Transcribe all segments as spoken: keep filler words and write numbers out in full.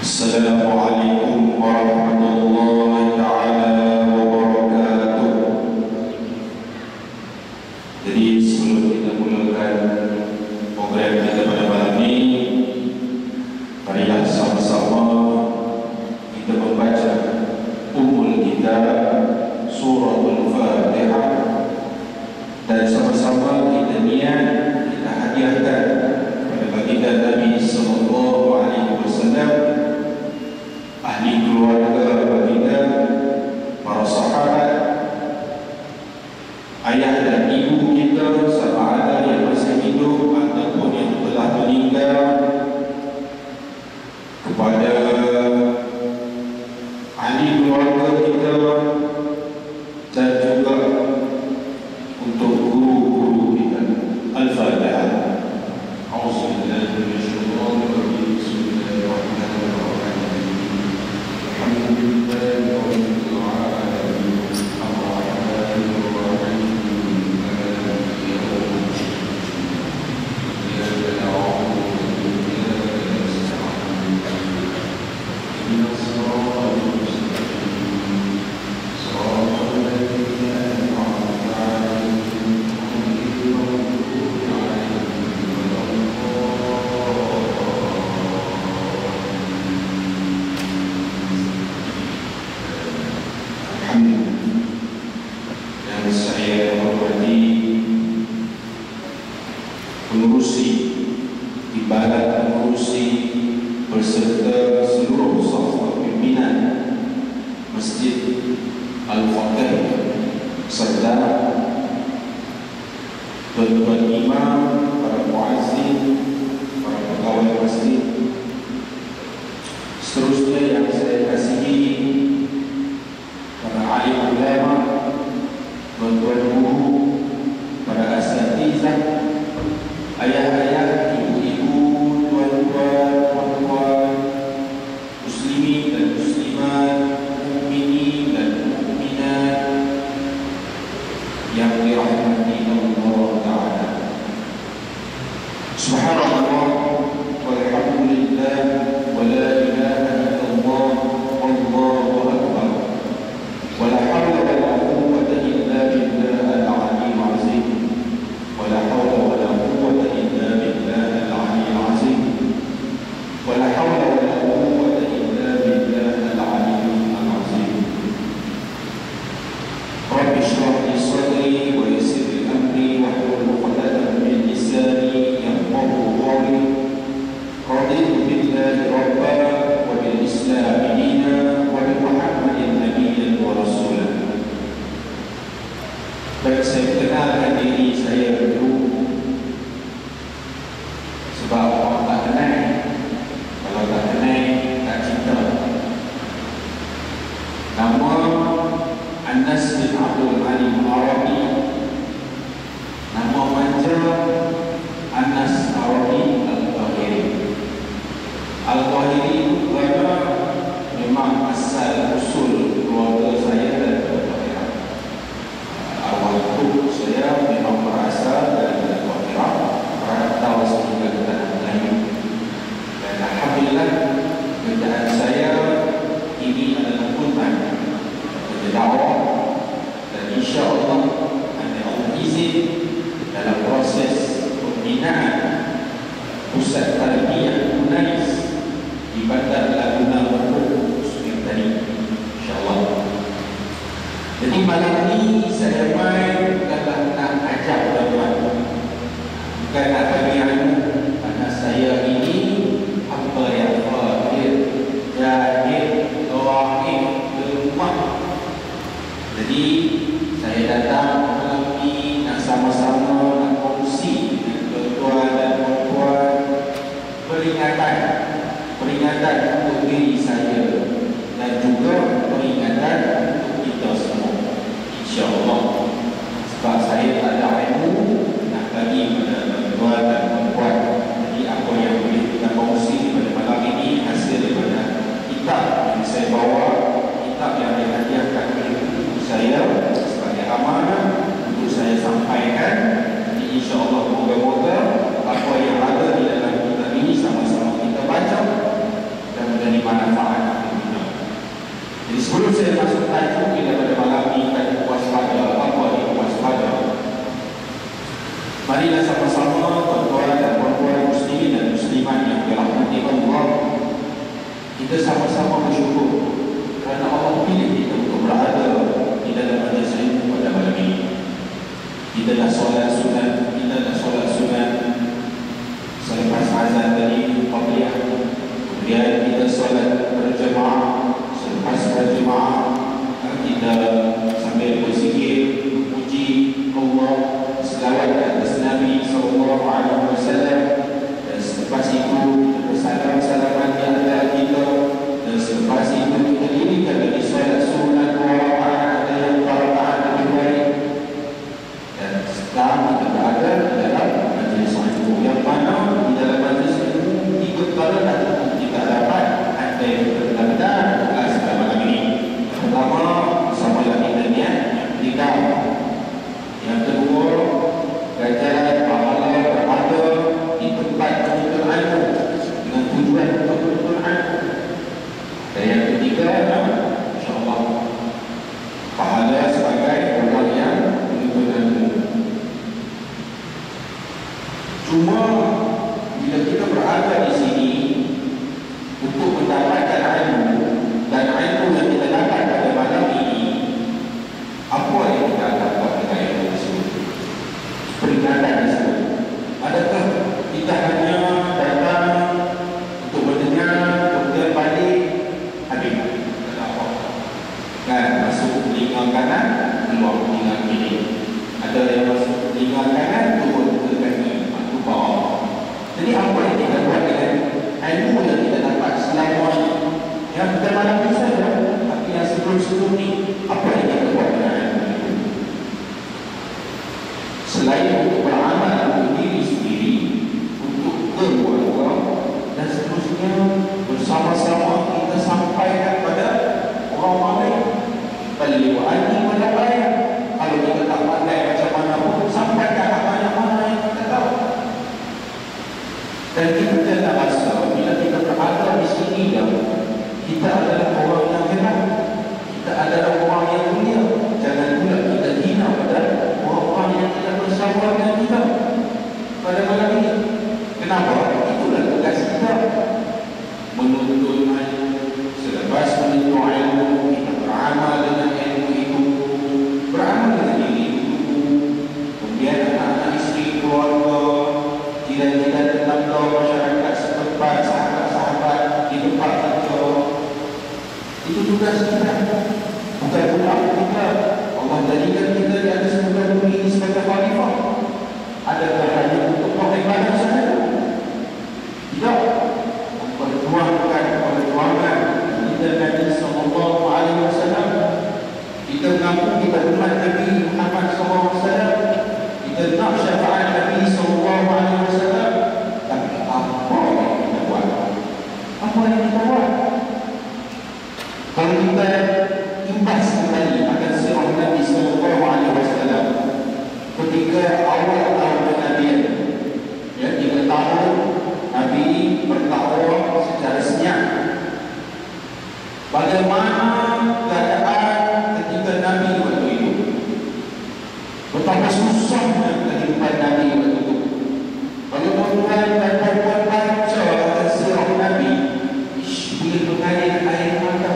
Assalamualaikum warahmatullahi taala wabarakatuh. Jadi sebelum kita mulakan program kita pada malam ini, marilah sama-sama kita membaca ummul kitab suratul Fatihah dan sama-sama kita niat kita hadiahkan kepada baginda Nabi sallallahu alaihi wasallam, ahli keluarga baginda, para sahabat, ayah dan ibu kita, sama ada yang masih hidup ataupun yang telah meninggal, kepada ahli keluarga kita, dan juga untuk guru-guru kita. Al-Fatihah. A'udzubillahi minasyaitonir rajim. Bismillahirrahmanirrahim. Alhamdulillahi rabbil alamin. Ar-Rahmanir Rahim. Maliki yaumiddin. Iyyaka na'budu wa iyyaka nasta'in. Ihdinas siratal mustaqim. Siratal ladzina an'amta 'alaihim ghairil maghdubi 'alaihim waladdallin. Dan saya hormati pengurusi, timbalan pengurusi berserta seluruh saf pimpinan Masjid Al-Fatih serta tuan-tuan imam, para muazzin, para pegawai masjid, seterusnya yang saya kasihi, para alim ulama, tuan-tuan guru, para asatizah, ayah-ayah, ibu-ibu, tuan-tuan, puan-puan, muslimin dan muslimat, mukminin dan mukminat yang dirahmati Allah Ta'ala. Subhanallah walhamdulillah wa la ilaha illallah wallahu akbar wa la hawla wa la quwwata illa billahil aliyyil azim wa la hawla wa la quwwata illa billahil aliyyil azim wa la hawla wa la quwwata illa billahil aliyyil azim. Rabbi shrah li sadri wa yassir li amri wahlul 'uqdatam min lisani yafqahu qawli. Raditu billahi rabban wa bil islami dinan wa bi Muhammadin nabiyyan wa rasulan. Baik, saya kenalkan diri saya dulu, sebab orang tak kenal. Kalau tak kenal, tak cinta. Nama Anas bin Abdul Halim Arabi. Nama manja Anas Arabi Al-Qahiri. Al-Qahiri itu kerana memang asal usul keluarga saya dari Al-Qahirah. Awal itu saya memang berasal dari Al-Qahirah, merantau sehingga ke tanah Melayu. Dan alhamdulillah kerjaan saya ini adalah full-time kerja dakwah, dan insya-Allah ada Allah izin dalam proses pembinaan pusat tarbiyah Unais di Bandar Laguna Merdu Sungai Tani, insya-Allah. Jadi malam ini saya main bukanlah nak ajak tuan-tuan, bukan nak bagi ilmu, karena saya ini apa yang fakir, jahil, doain, lemah. Jadi saya datang malam ini nak sama-sama nak kongsi dengan tuan-tuan dan puan-puan peringatan, peringatan untuk diri saya dan juga peringatan untuk kita semua, insya-Allah. Sebab saya tak ada ilmu nak bagi pada tuan-tuan dan puan-puan. Jadi apa yang boleh kita kongsi pada malam ini hasil daripada kitab yang saya bawa, kitab yang dihadiahkan oleh ibu saya sebagai amanah untuk saya sampaikan. Jadi insya-Allah moga-moga apa yang ada di dalam kitab ini sama-sama kita baca dan menjadi manfaat saya masuk tajuk kita pada malam ini, tajuk waspada. Apa itu waspada? Marilah sama-sama tuan-tuan dan puan-puan muslimin dan muslimat yang dirahmati Allah, kita sama-sama bersyukur kerana Allah pilih kita untuk berada di dalam majlis ilmu pada malam ini. Kita dah solat sunat, kita dah solat sunat selepas azan tadi qabliyah. Kemudian kita solat berjemaah. Selepas berjemaah kita sambil berzikir, memuji Allah, selawat atas Nabi sallallahu alaihi wasallam, dan selepas itu kita bersalam-salaman di antara kita, dan selepas itu kita dirikan lagi solat sunat dua rakaat, ada yang dua rakaat lebih baik. Dan sekarang kita berada di dalam majlis ilmu, yang mana di dalam majlis ilmu tiga perkara dah kita dapat ada yang benar-benar kelas pada malam ini. Yang pertama, bersama lagi kita niat tiga. Yang kedua, ganjaran pahala berada di tempat penuntut ilmu dengan tujuan untuk penuntut ilmu. Dan yang ketiga, insya-Allah pahala sebagai orang yang penuntut ilmu. Cuma bila kita berada di sini untuk mendapatkan ilmu, dan ilmu yang kita dapat pada malam ini, apa yang kita akan buat dengan ilmu tersebut? Peringatan tersebut, adakah kita hanya datang untuk mendengar, kemudian balik habis? Tak apa kan, masuk telinga kanan, keluar telinga kiri. Ada yang masuk telinga kanan, turun ke kaki, ke bawah. Jadi apa yang kita buat dengan ilmu yang kita dapat selama ini? Yang bukan malam ini saja, tapi yang sebelum-sebelum ini, apa yang kita buat dengan ilmu itu? Selain untuk beramal untuk diri sendiri, untuk keluarga, dan seterusnya, bersama-sama kita sampaikan pada orang lain. Beliau ini pada ayat. Kalau kita tak pandai macam mana pun, sampaikan apa yang mana yang kita tahu. Dan kita tidak rasa bila kita berada di sini dah, kita adalah orang yang hebat, kita adalah orang yang mulia. Jangan pula kita hina pada orang-orang yang tidak bersama dengan kita pada malam ini. Kenapa? Itulah tugas kita, menuntut ilmu. Selepas menuntut ilmu, kita beramal dengan ilmu itu, beramal dengan diri itu, kemudian anak-anak isteri, keluarga, jiran-jiran tetangga, masyarakat setempat, sahabat-sahabat di tempat kerja. Itu tugas kita, bukan pula kita. Allah jadikan kita di atas muka bumi ini sebagai khalifah. Adakah hanya untuk beribadah saja? Tidak. Memperjuangkan perjuangan kita Nabi sallallahu alaihi wasallam. Kita mengaku kita umat Nabi Muhammad sallallahu alaihi wasallam. Kita nak syafaat Nabi sallallahu alaihi wasallam. Tapi apa yang kita buat? Apa yang kita buat? Kalau kita imbas kembali akan sirah Nabi sallallahu alaihi wasallam ketika awal tahun kenabian, ya, tiga tahun Nabi berdakwah secara senyap. Bagaimana keadaan ketika Nabi waktu itu? Betapa susahnya kehidupan Nabi waktu itu. Kalau tuan-tuan dan puan-puan baca akan sirah Nabi, ish, boleh mengalir air mata.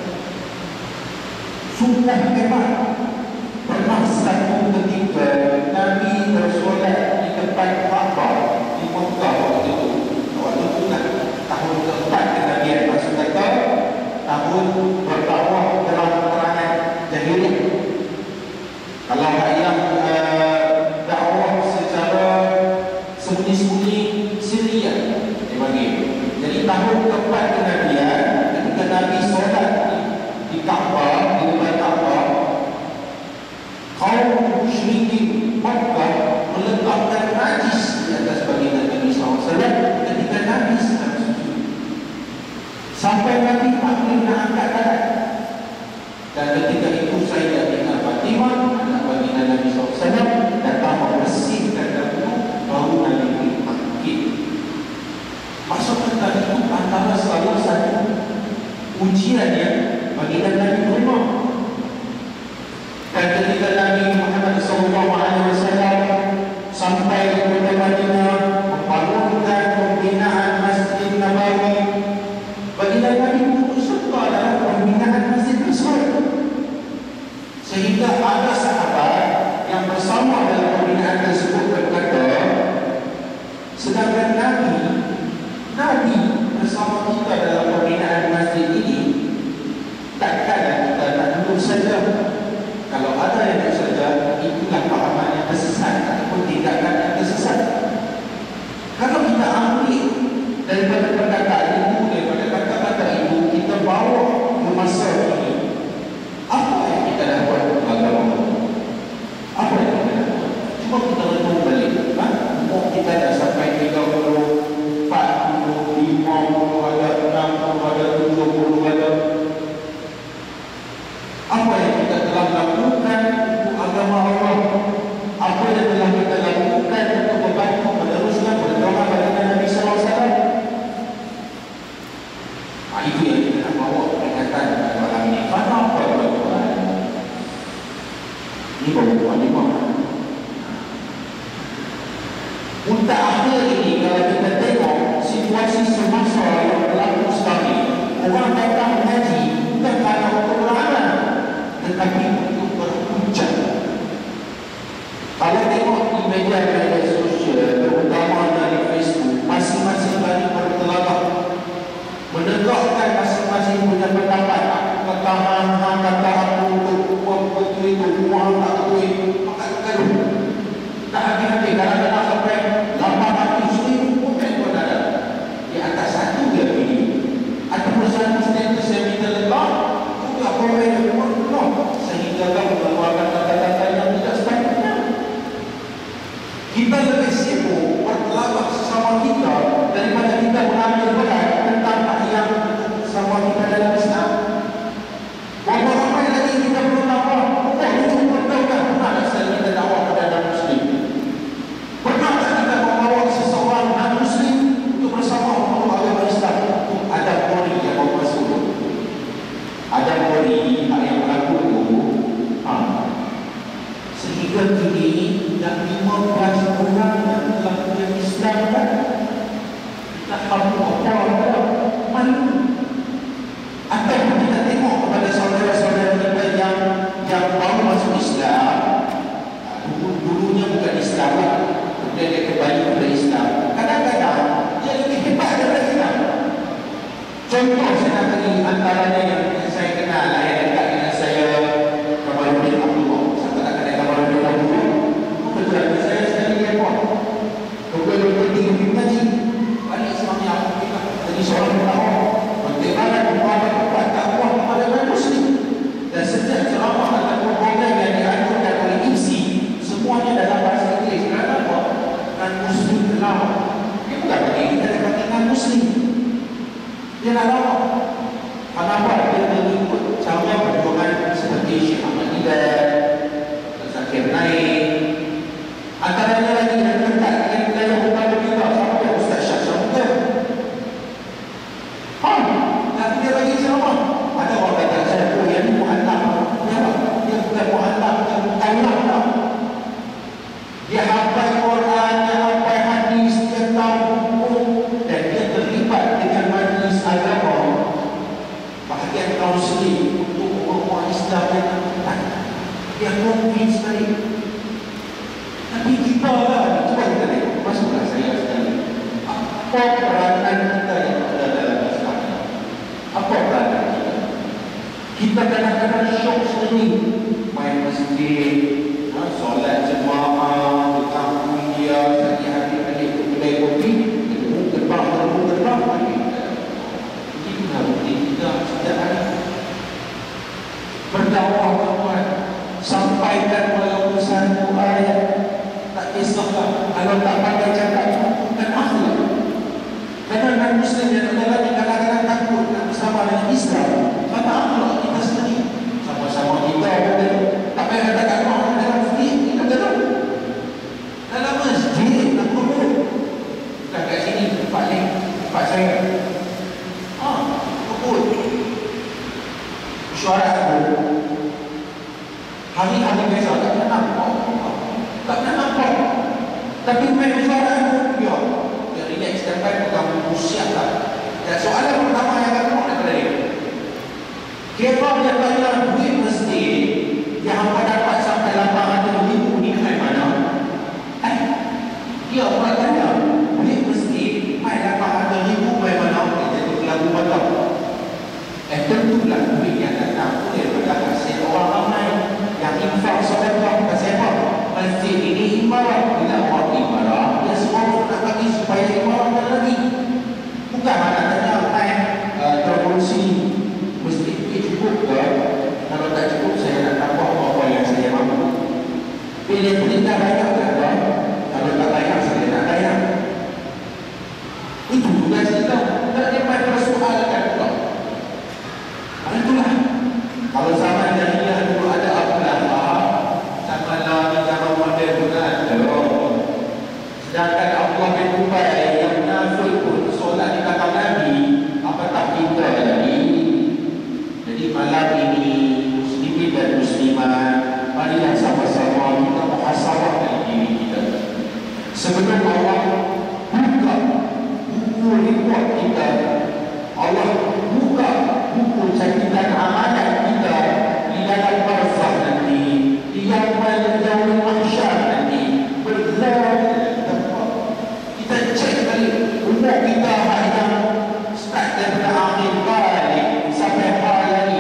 Sungguh hebat. Pernah satu ketika Nabi bersolat di tempat Kaabah di Mekah waktu itu. Waktu itu kan tahun keempat kenabian, maksud kata tahun berdakwah terang-terangan jahiliyah. Kalau yang uh, dakwah secara sembunyi-sembunyi sirriyah dibagi. Jadi tahun keempat kenabian, ketika Nabi solat di Kaabah, di depan Kaabah, kaum musyrikin Makkah meletakkan najis di atas baginda Nabi sallallahu alaihi wasallam ketika Nabi sedang sujud. Sampai Nabi tak boleh nak angkat tangan. Dan ketika itu Sayyidatina Fatimah, anak baginda Nabi sallallahu alaihi wasallam, datang membersihkan dapur, baru Nabi boleh bangkit. Maksud kata itu antara salah satu ujian yang baginda Nabi terima ketika Nabi Muhammad sallallahu alaihi wasallam sampai ke kota Madinah membangunkan pembinaan Masjid Nabawi, baginda Nabi turut serta dalam pembinaan masjid tersebut, sehingga ada sahabat yang bersama dalam pembinaan tersebut berkata, sedangkan Nabi Nabi bersama kita dalam pembinaan masjid ini, takkan kita tak duduk saja. Kalau ada yang duduk saja, itulah pahaman yang tersesat ataupun tindakan yang tersesat. Kalau kita ambil daripada perkataan itu, daripada kata-kata itu, kita bawa ke masa ini, apa yang kita dah buat untuk agama? Apa yang kita dah buat? Cuba kita renung balik. Ha? Umur kita dah sampai tiga puluh, empat puluh, lima puluh, ada enam puluh, ada tujuh puluh, ada. Apa yang kita telah lakukan untuk agama Allah? Apa yang telah kita lakukan untuk membantu meneruskan perjuangan baginda Nabi sallallahu alaihi wasallam? Ah, itu yang kita nak bawa peringatan pada malam ini. Karena apa tuan-tuan? Ini bawa-bawa ni bawa. Untuk akhir ini, kalau kita tengok situasi semasa yang berlaku sekarang, orang datang mengaji bukan kerana untuk berlahan, tetapi untuk berhujat. Kalau tengok di media-media sosial, terutama dari Facebook, masing-masing kali bertelabak menegakkan masing-masing punya pendapat. Kata hang-hang, kata aku untuk buat betul itu, buang tak betul itu, maka kata tak habis-habis. Kadang-kadang sampai lapan ratus ribu komen pun ada. Di atas satu dia video ataupun satu status yang kita letak, juga komen yang pun penuh, sehingga kau mengeluarkan kata-kata yang tidak sepatutnya. Kita lebih sibuk bertelabak sesama kita daripada kita mengambil berat tentang yang sama kita dalam Islam. Berapa ramai lagi kita belum dakwah? Oh, itu betul-betul pernah tak sekali kita dakwah kepada Muslim? Pernah tak kita membawa seseorang non-Muslim untuk bersama untuk agama Islam? Untuk ada Qori yang bawa masuk. Ada Qori yang berlaku itu, ha. Sehingga kini dah lima belas orang yang telah menjadi Islam kan? Tak tahu apa-apa, malu. Atau kita tengok kepada saudara-saudara kita yang yang baru masuk Islam, dulu-dulunya bukan Islam lah, kemudian dia kembali kepada Islam. Kadang-kadang dia lebih hebat daripada Islam. Contoh saya nak bagi antaranya yang saya kenal lah, yang dekat dengan saya, Kamaluddin Abdullah. Siapa tak kenal Kamaluddin Abdullah? Itu kerja saya sekali di airport. Kemudian dia pergi ke mengaji, balik semuanya aku kita jadi seorang pendakwah. Bagaimana membuat tempat dakwah kepada orang Muslim. Dan setiap ceramah ataupun program yang diaturkan oleh I M S I, semuanya dalam bahasa Inggeris. Kerana apa? Dan Muslim telah. Dia bukan bagi kita dikatakan Muslim. Dia nak lawak. Kenapa? Dia mengikut cara perjuangan seperti Syekh Ahmad Hidayat, Zakir Naik. Antaranya lagi yang dekat dengan wilayah utama kita, sama Ustaz Syah Syamudin. Ha, tapi dia bagi ceramah. Ada orang kata saya, oh yang ni mu'allam. Dia dia bukan mu'allam, dia bukan mu'allam. Dia hafal Quran, dia hafal hadis, dia tahu hukum, dan dia terlibat dengan majlis agama, bahagian kaunseling untuk orang-orang Islam yang tak. Dia konvins sekali. Tapi kita lah, cuba kita tengok, masuklah saya sekali. Apa peranan kita yang ada dalam Islam? Apa peranan kita? Kita kadang-kadang syok sendiri. Main masjid, solat jemaah, tukang kuliah, sehari-hari balik ke kedai kopi, ketemu terbang, ketemu terbang, balik. Itulah rutin kita setiap hari. Berdakwah tuan-tuan, sampaikan walaupun satu ayat. Tak kisahlah kalau tak pandai cakap, bukan akhlak. Kerana non-Muslim yang ada lagi kadang-kadang takut nak bersama dengan Islam. Kata akhlak kita sendiri, sama-sama kita boleh. Tak payah katakan orang dalam masjid, kita kata dalam masjid nak kubur. Bukan kat sini tempat ni, tempat saya. Ah, kubur. Mesyuarat aku. Hari-hari biasa tak pernah nampak. Tak pernah nampak. Tapi main soalan dia. Dia relax dapat pegang buku siap lah. Dan soalan pertama yang akan keluar daripada dia. Kira dia tanya duit mesti yang hampa dapat sampai lapan ratus ribu ni ke mana? Eh, dia pula tanya duit mesti mai lapan ratus ribu ke mana? Dia jadi lagu patah. Eh, tentulah duit yang datang boleh pada hasil orang ramai yang infak sedekah pasal apa? Masjid ini imarah. Bila orang imarah, dia semua nak bagi supaya imarah lagi. Bukan mana tanya hai uh, terkongsi mesti cukup ke? Kalau tak cukup saya nak tambah apa yang saya mampu. Pilih perintah banyak ke apa? Kalau tak banyak saya nak bayar. Itu juga kita tak dapat persoalkan pula. Itulah kalau zaman jahiliah dulu ada Abdullah, zaman lawan zaman moden pun ada. Sedangkan Allah bin Ubay yang munafik pun solat di belakang Nabi, apatah kita jadi. Jadi malam ini muslimin dan muslimat, marilah sama-sama kita muhasabahkan diri kita. Sebelum Allah buka buku report kita, Allah buka buku catatan amalan kita di dalam barzakh nanti, di yaumul yaumul mahsyar nanti. Berzakh kita cek balik umur kita yang start daripada akhir balik sampai hari ini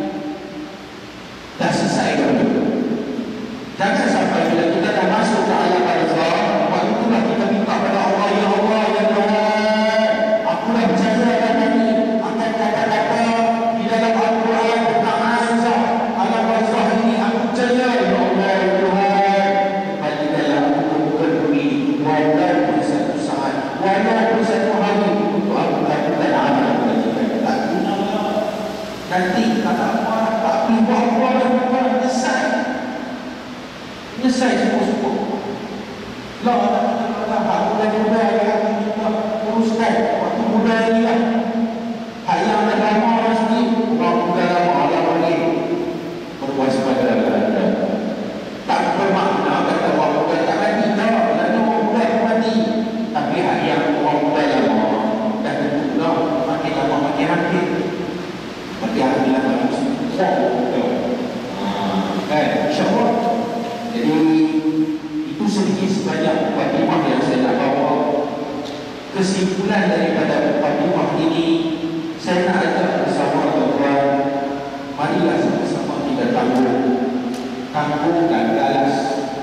dah selesai ke? Jangan sampai bila kita dah masuk ke alam barzakh, waktu itulah kita minta pada Allah, ya Allah, ya Tuhan, aku dah percaya pada ni akan kata-kata di dalam Al-Quran tentang azab alam barzakh ini. Aku percaya ya Allah, ya Tuhan, bagi dalam buku bumi walaupun satu saat, walaupun satu hari untuk aku lakukan amal kebajikan. Tak guna nanti kata apa, tak perlu buat-buat dan buat menyesal menyesal cukup-cukup lah. Tak kata aku dah muda yang aku minta uruskan waktu muda ni lah. Hak yang dah lama mesti orang muda lama lah boleh berwaspada anda. Tak bermakna kata orang muda tak mati, tak, kerana orang muda pun mati. Tapi hak yang orang muda lama dah tentu lah makin lama makin hampir makin hampir lah makin semua kan, insyaAllah. Jadi itu sedikit sebanyak mukadimah yang saya nak bawa. Kesimpulan daripada mukadimah ini, saya nak ajak bersama tuan-tuan, marilah sama-sama kita tangguh tangguh dan galas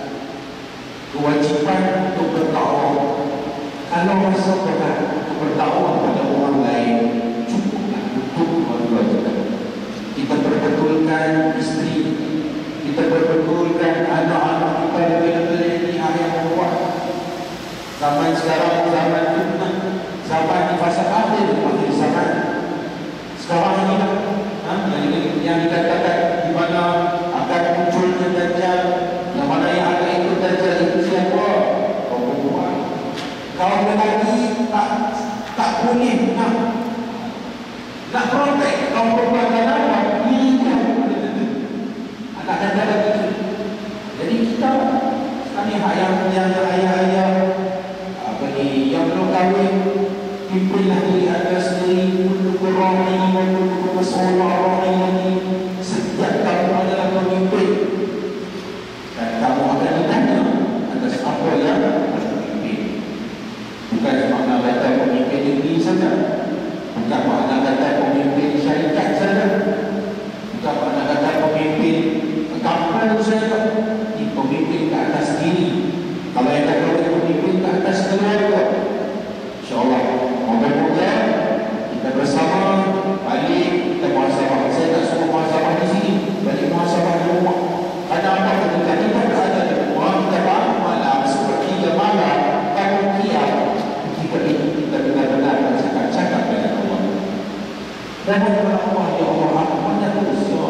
kewajipan untuk berdakwah. Kalau rasa berat untuk berdakwah pada orang lain, cukuplah untuk orang kita. Kita perbetulkan isteri, kita perbetulkan anak-anak kita lebih-lebih ini hari yang membuat. Zaman sekarang zaman fitnah, zaman di fasa akhir, akhir zaman. Sekarang ini lah, ha? yang, yang dikatakan di mana akan munculnya Dajjal, yang mana yang akan ikut Dajjal itu siapa? Perempuan. Kaum lelaki tak tak boleh nak nak protek kaum perempuan kenapa? Ini kan anak dan dalam itu. Jadi kita kami yang yang ayah-ayah apa ni yang belum kahwin, pimpinlah diri anda sendiri untuk berani, untuk bersolat ini. Setiap kamu adalah pemimpin dan kamu akan ditanya atas apa yang pemimpin. Bukan makna kata pemimpin negeri saja, bukan makna kata pemimpin syarikat saja, bukan makna kata pemimpin kampung saja. Ini pemimpin ke atas diri. Kalau yang kata pemimpin ke atas keluarga, insyaAllah moga-moga kita bersama balik kita muhasabah. Saya tak suruh muhasabah di sini, balik muhasabah di rumah. Karena apa? Ketika kita berada di rumah, kita bangun malam sepertiga malam, bangun kiam, kita itu kita benar-benar bercakap-cakap dengan Allah. Dan kepada Allah, ya Allah, aku banyak dosa.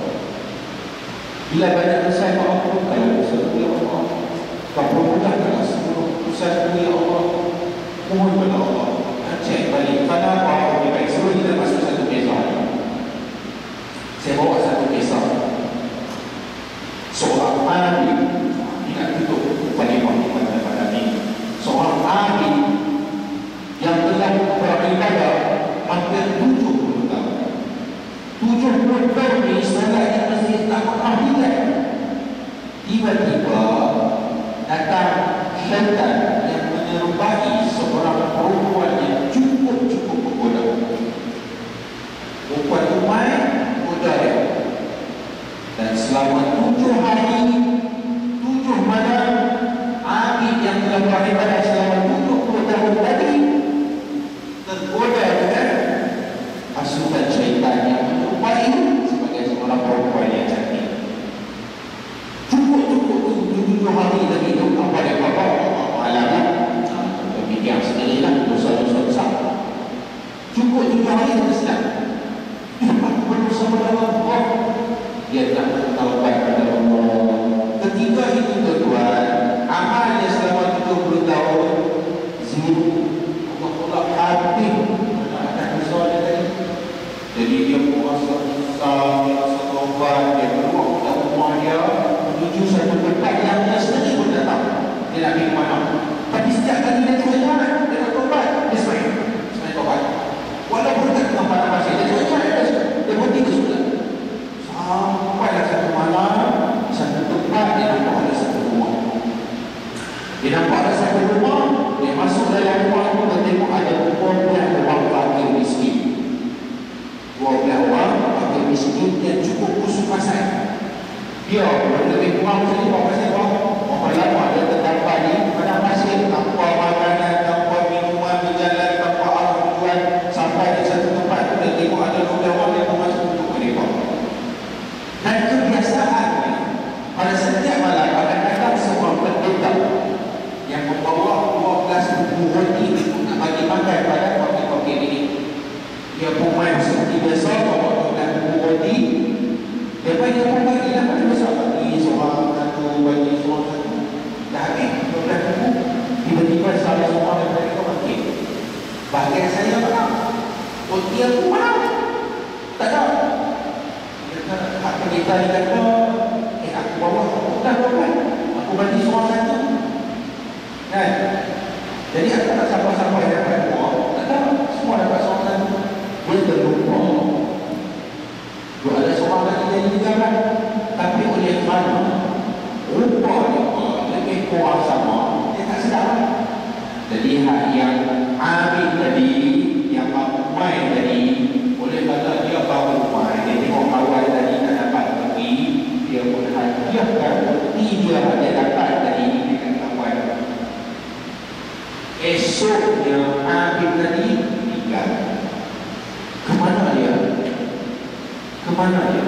Bila banyak dosa, aku pun kalau dosa, ya Allah, kau permudahkanlah semua usaha ya Allah. Mohon kepada Allah, cek balik. Kenapa? Lebih baik suruh kita masuk satu kisah. Saya bawa satu kisah. tiba-tiba datang syaitan yang menyerupai seorang perempuan yang cukup-cukup menggoda. Perempuan umai menggoda dia. Dan selama tujuh hari, tujuh malam, Abid yang telah beribadah selama tujuh puluh tahun tadi tergoda dengan pasukan syaitan yang menyerupai sebagai seorang perempuan yang cantik. Cukup-cukup tujuh hari lagi itu apa dia bawa alamat berfikir sendirilah dosa-dosa besar. Cukup tujuh hari itu sedang apa bersama dengan Allah, dia tak bertaubat kepada Allah. Ketika itu tuan, amalnya selama tujuh puluh tahun zero, Allah pula habis akan dosa dia tadi. Jadi dia merasa besar, dia rasa taubat, dia keluar dari rumah dia menuju satu tempat yang dia sendiri pun tak tahu dia nak pergi ke mana. Tapi setiap kali dia teringat, dia nak taubat, dia semai semai taubat. Walaupun tak kenal pada masa dia teringat, dia berhenti ke sudah. Sampailah satu malam, satu tempat dia nampak ada satu rumah. Dia nampak ada satu rumah, dia masuk dalam rumah itu dan tengok ada dua belas orang fakir miskin. Dua belas orang fakir miskin yang cukup kusuk pasal. Dia lebih kurang sekali berapa pasal orang. Orang lama dia terdapat di padang pasir, tanpa makanan, tanpa minuman, berjalan tanpa arah tujuan, sampai di satu tempat itu dia tengok ada dua belas orang yang masuk untuk mereka. Dan kebiasaan pada setiap malam akan datang seorang pendeta yang membawa dua belas buku roti untuk nak bagi makan pada fakir-fakir ini. Dia pun main seperti biasa, bawa dua belas buku roti. Dia bagi apa bagi lah pada biasa, bagi seorang satu, bagi seorang satu. Dah habis dua belas buku, tiba-tiba salah seorang daripada mereka fakir. Bahagian saya mana? Roti aku mana? Tak ada. Hak pendeta ni kata, eh aku bawa, aku dah bawa, aku bagi seorang satu. Kan? Jadi aku tak siapa-siapa yang dapat buah, tak tahu, semua dapat seorang satu. Dia terlupa. Dia ada seorang lagi yang dijalan, tapi oleh mana? Rupanya lebih kurang sama, dia tak sedar. Jadi hak yang Amir tadi, yang main tadi, boleh kata dia baru main, dia tengok kawan tadi tak dapat pergi, dia pun hadiahkan bukti dia ada dapat tadi dengan kawan. Esoknya Abid tadi tinggal. Kemana dia? Kemana dia?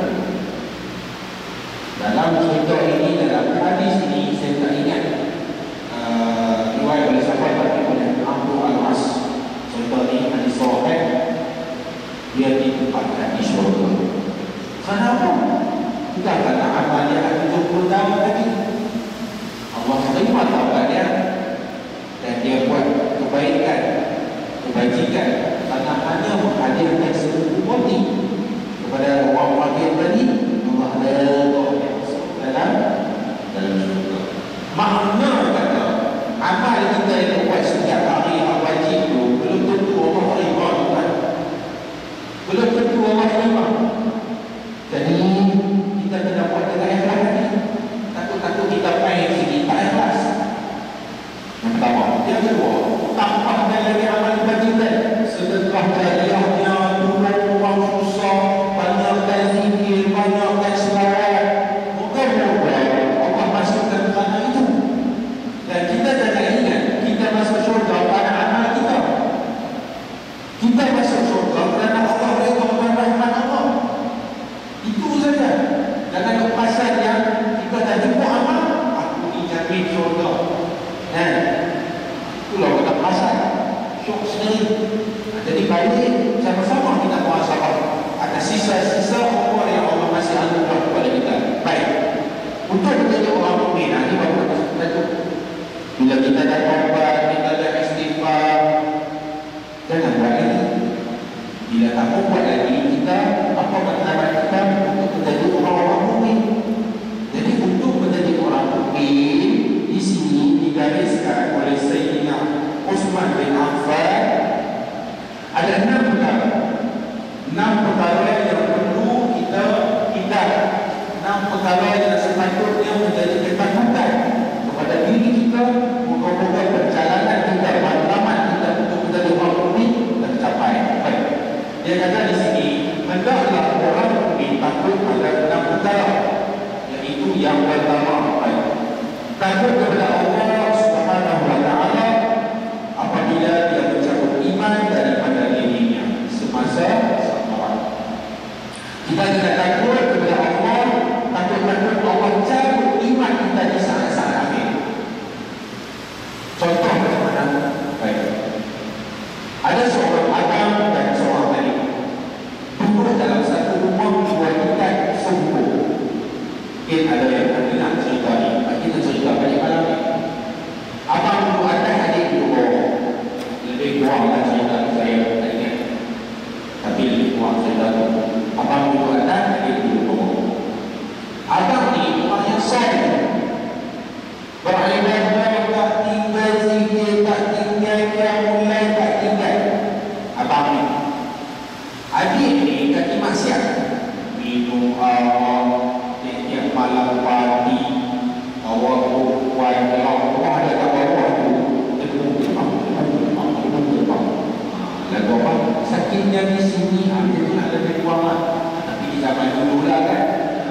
Dalam cerita ini, dalam hadis ini, saya tak ingat uh, riwayat oleh sahabat tapi oleh Abu Al-As. Cerita ini hadis sahih, dia ditempatkan di syurga. Kenapa? Tidak kerana amal dia ada tujuh puluh tahun tadi. Allah terima taubat dia dan dia buat kebaikan, kebajikan kerana hanya menghadiahkan sebuah roti kepada orang fakir tadi. Allah redha dalam dalam syurga. Makna kata amal kita yang buat setiap hari yang wajib itu belum tentu Allah terima, bukan? Belum tentu Allah terima. Jadi kita kena buat dengan ikhlas ni. Takut-takut kita main sini tak ikhlas. Yang pertama. Yang kedua, tambah lagi amal kebajikan. Sedekah jariahnya, turun orang susah, banyakkan zikir, banyakkan selawat. Moga-moga Allah masukkan kerana itu. Dan kita jangan ingat kita masuk syurga kerana amal kita. Kita masuk syurga kerana Allah redha dengan rahmat Allah. Itu saja. Jangan kepasan yang kita dah jumpa amal, aku ni jamin syurga. Dan itulah kata pasan. Syok sendiri. Jadi baik sama-sama kita muhasabah atas sisa-sisa umur yang Allah masih anugerah kepada kita. Baik. Untuk menjadi orang mukmin, ini baru kita tu. Bila kita dah taubat, kita dah istighfar, jangan buat ini. Bila tak mau buat lagi, kita apa matlamat kita untuk menjadi orang-orang mukmin. Jadi untuk menjadi orang mukmin, di sini digariskan oleh Sayyidina Utsman bin Affan ada enam perkara. Enam perkara yang perlu kita hindari. Enam perkara yang sepatutnya menjadi ketakutan Dia kata di sini, hendaklah orang ini takut pada enam perkara, yaitu yang pertama, takut kepada Allah Subhanahu wa taala apabila dia mencabut iman daripada dirinya semasa samaran. Kita kena takut kepada Allah, takut-takut Allah cabut iman kita di saat-saat akhir. Contoh bagaimana? Baik. Ada seorang abang dan seorang adik duduk dalam satu rumah dua tingkat sempur. Mungkin ada yang ada nak cerita ni. Kita cerita balik malam ni. Abang duduk atas, adik duduk bawah. Lebih kurang lah cerita saya tak ingat. Tapi lebih kurang cerita tu. Abang duduk atas, adik duduk bawah. Abang ni orang yang soleh. Beribadah tak tinggal zikir, tak tinggal qiyamul tak tinggal. Abang ni. Adik ni kaki maksiat. Minum arak, tiap-tiap malam pagi, bawa perempuan kalau rumah ada kat bawah tu, terkembang, terkembang, terkembang. Lagu apa? Sakitnya di sini, ambil tu nak lebih kurang lah. Tapi di zaman dulu lah kan.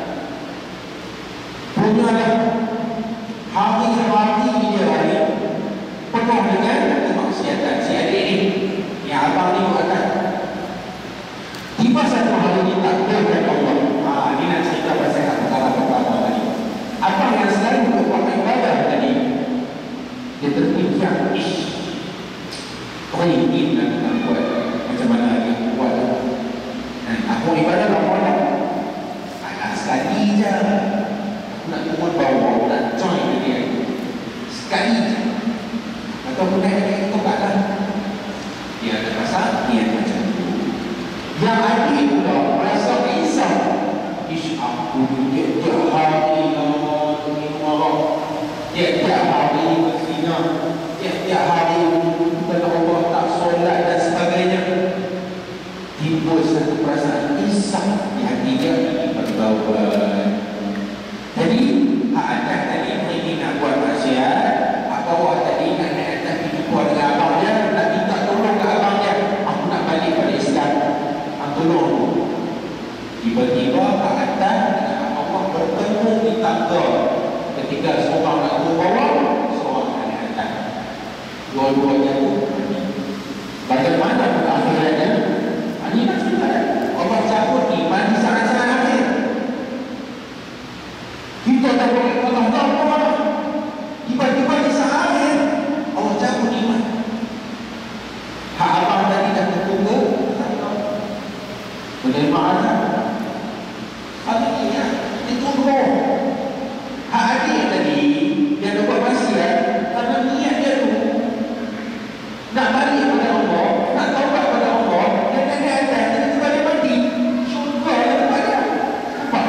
Punya dah hari-hari dia hari penuh dengan kemaksiatan si adik ni. Yang abang ni buatan. Tiba satu hari ni takdirkan Allah. Haa, ni nak cerita pasal kat perkara-perkara tadi. Abang yang selalu berbuat ibadah tadi, dia terfikir, ish, kau ingin nak nak buat macam mana dia buat tu. Dan aku ibadah lama dah. Alah, sekali je. Aku nak turun bawah, nak join dia. Sekali je. Atau aku naik dia ikut kat lah. Dia ada pasal, dia macam tu. Yang adik pula merasa risau. Ish, aku tiap-tiap hari nak minum arak, tiap-tiap hari berzina, tiap-tiap hari kepada Allah tak solat dan sebagainya. Timbul satu perasaan risau di hati dia ini bertaubat. Jadi, hak atas tadi ini nak buat maksiat, hak bawah tadi nak naik atas pergi buat dengan abang dia, nak minta tolong ke abang dia. Aku nak balik pada Islam. Tolong. Tiba-tiba hak atas dengan Allah bertemu di tangga. Ketika seorang nak turun bawah, seorang nak naik atas. Dua-duanya tu bagaimana akhiratnya? Ini nak cerita. Allah cabut iman di saat-saat akhir. Kita tak boleh Allah tahu. Tiba-tiba di saat akhir Allah cabut iman. Hak abang tadi dah tertunggu, menerima azab. Hari ini ya, ditunggu. Hak adik tadi yang dapat maksiat karena niat dia tu nak balik pada Allah, nak taubat pada Allah, dan nak naik atas, dan tiba dia mati. Syurga yang kepada. Nampak?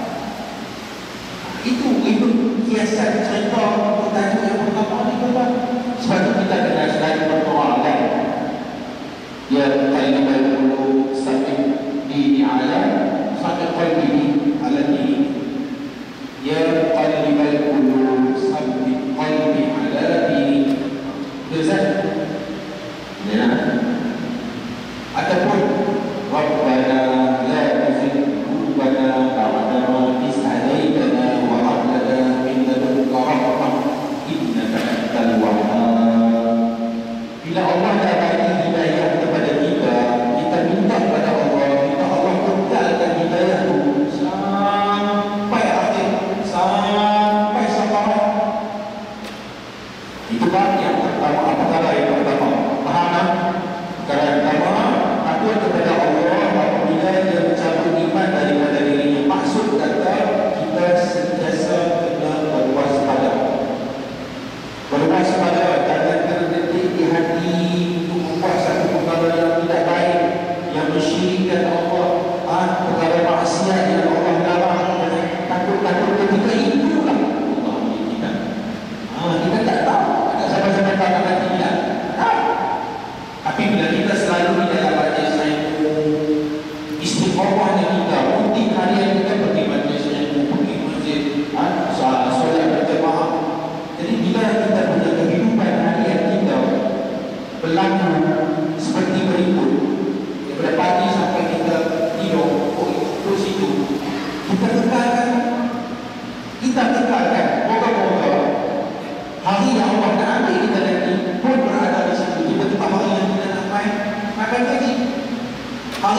Itu itu kiasan cerita tajuk yang pertama ni tuan. Sebab tu kita kena selalu berdoa kan. Ya qayyibal qulub sabit dini ala sabit qalbi ala dini. Ya qayyibal qulub sabit qalbi ala dini. Bezat. Ya. Ataupun Rabbana la tuzigh qulubana ba'da idh hadaytana wa hab lana min ladunka rahmah innaka antal wahhab. Bila Allah dah bagi hidayah kepada kita, kita minta kepada Allah, minta Allah kekalkan hidayah itu sampai akhir, sampai samaran. Itu bab yang pertama, perkara yang pertama. Faham tak? Perkara yang pertama, takut kepada Allah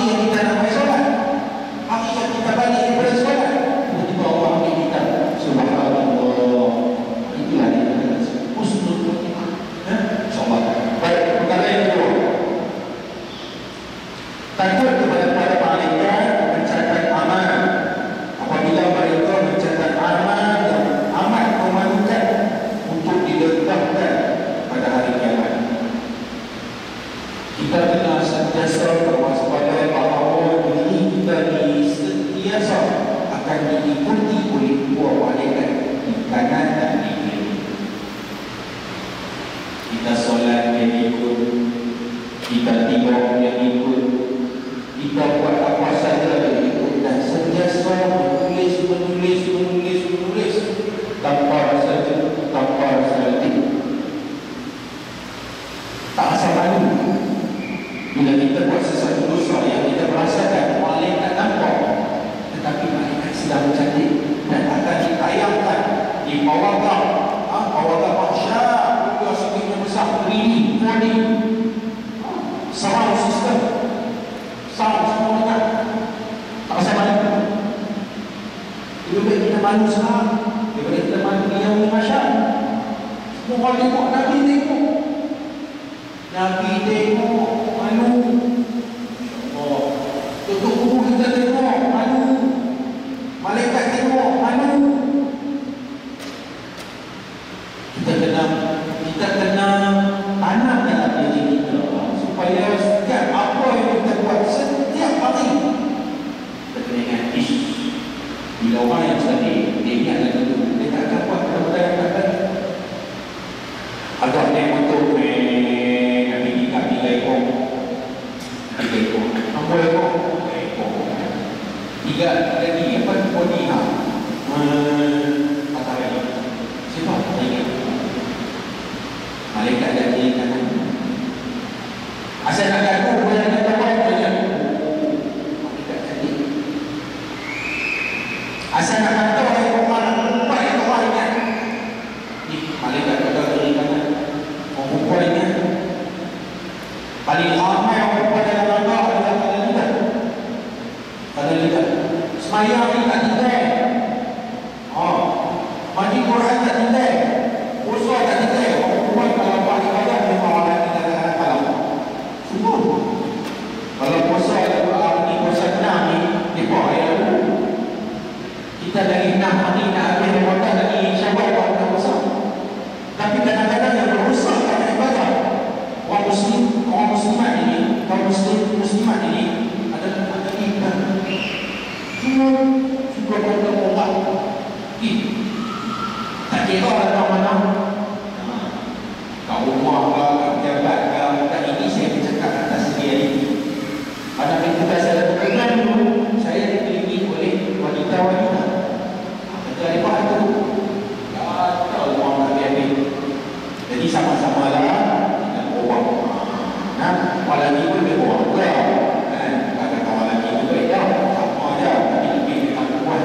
yang kita nak main solat, hari yang kita balik daripada solat, tiba-tiba Allah ambil kita. Subhanallah. Itulah dia kata husnul khatimah. Ya, insya-Allah. Baik, perkara yang kedua. Takut kepada para malaikat mencatat amal. Apabila mereka mencatat amal yang amat memalukan untuk diletakkan pada hari kiamat. Kita kena sentiasa berwaspada bahawa diri kita ni sentiasa akan diikuti oleh dua malaikat di kanan dan di kiri. Kita solat yang ikut, kita tidur yang ikut, kita buat apa saja yang ikut, dan sentiasa menulis, menulis, menulis, menulis tanpa rasa tanpa rasa letih. Tak rasa malu bila kita buat sesuatu dosa yang kita merasakan malaikat nampak, tetapi malaikat sedang mencatat dan akan ditayangkan di pawagam, ha, pawagam mahsyar, juga sekian besar ini, ini, sound system, sound semua dekat. Tak rasa malu. Lebih baik kita malu sekarang daripada kita malu di yang mahsyar. Semua orang tengok, Nabi tengok, Nabi tengok, malu. Oh, tutup buku kita tengok, malu. Malaikat tengok, malu. Kita kena, kita kena tanam dalam diri kita supaya setiap apa yang kita buat setiap hari kita kena ingat, ish, bila orang yang sedih, dia ingat lagi tu, dia tak akan buat benda yang tak baik. Agak naik motor, eh, nak pergi kat tiga ekor, tiga ekor, nombor ekor, ekor, tiga lagi, apa body ha, hmm, apa lagi, siapa? Ingat, malaikat dan kiri kanan. Asal nak gaduh, boleh kata buat saja. Malaikat cantik. Asal nak kata orang yang perempuan yang orang ingat, ni malaikat kata kiri kanan. Orang perempuan ingat. Paling ramai orang perempuan dalam rangka adalah pada lidah. Pada lidah. Semayang ni tak tinggal. Oh, mandi Quran tak tinggal. Puasa tak tinggal. Orang perempuan kalau buat ibadah memang orang tinggal dalam kalam. Semua. Kalau puasa ada ni puasa enam ni, dia buat ayat dulu. Kita dari enam hari nak habis Ramadan lagi Syawal buat bukan puasa. Tapi kadang-kadang yang berusaha pada ibadah, orang muslim, orang muslimat ini, kaum muslim, muslimat ini adalah ada ibadah. Cuma juga pada orang eh, tak kira orang mana, kat rumah ke, kat pejabat ke, tak, ini saya bercakap atas dia ini. Pada ketika saya berkenal dulu, saya dikelilingi oleh wanita-wanita. Kata lepas itu, tak tahu orang tak habis. Jadi sama-sama lah kita berubah. Nah, walau ni pun dia berubah juga. Kata kawan lagi tu baik dah, sama je, tapi lebih kita buat.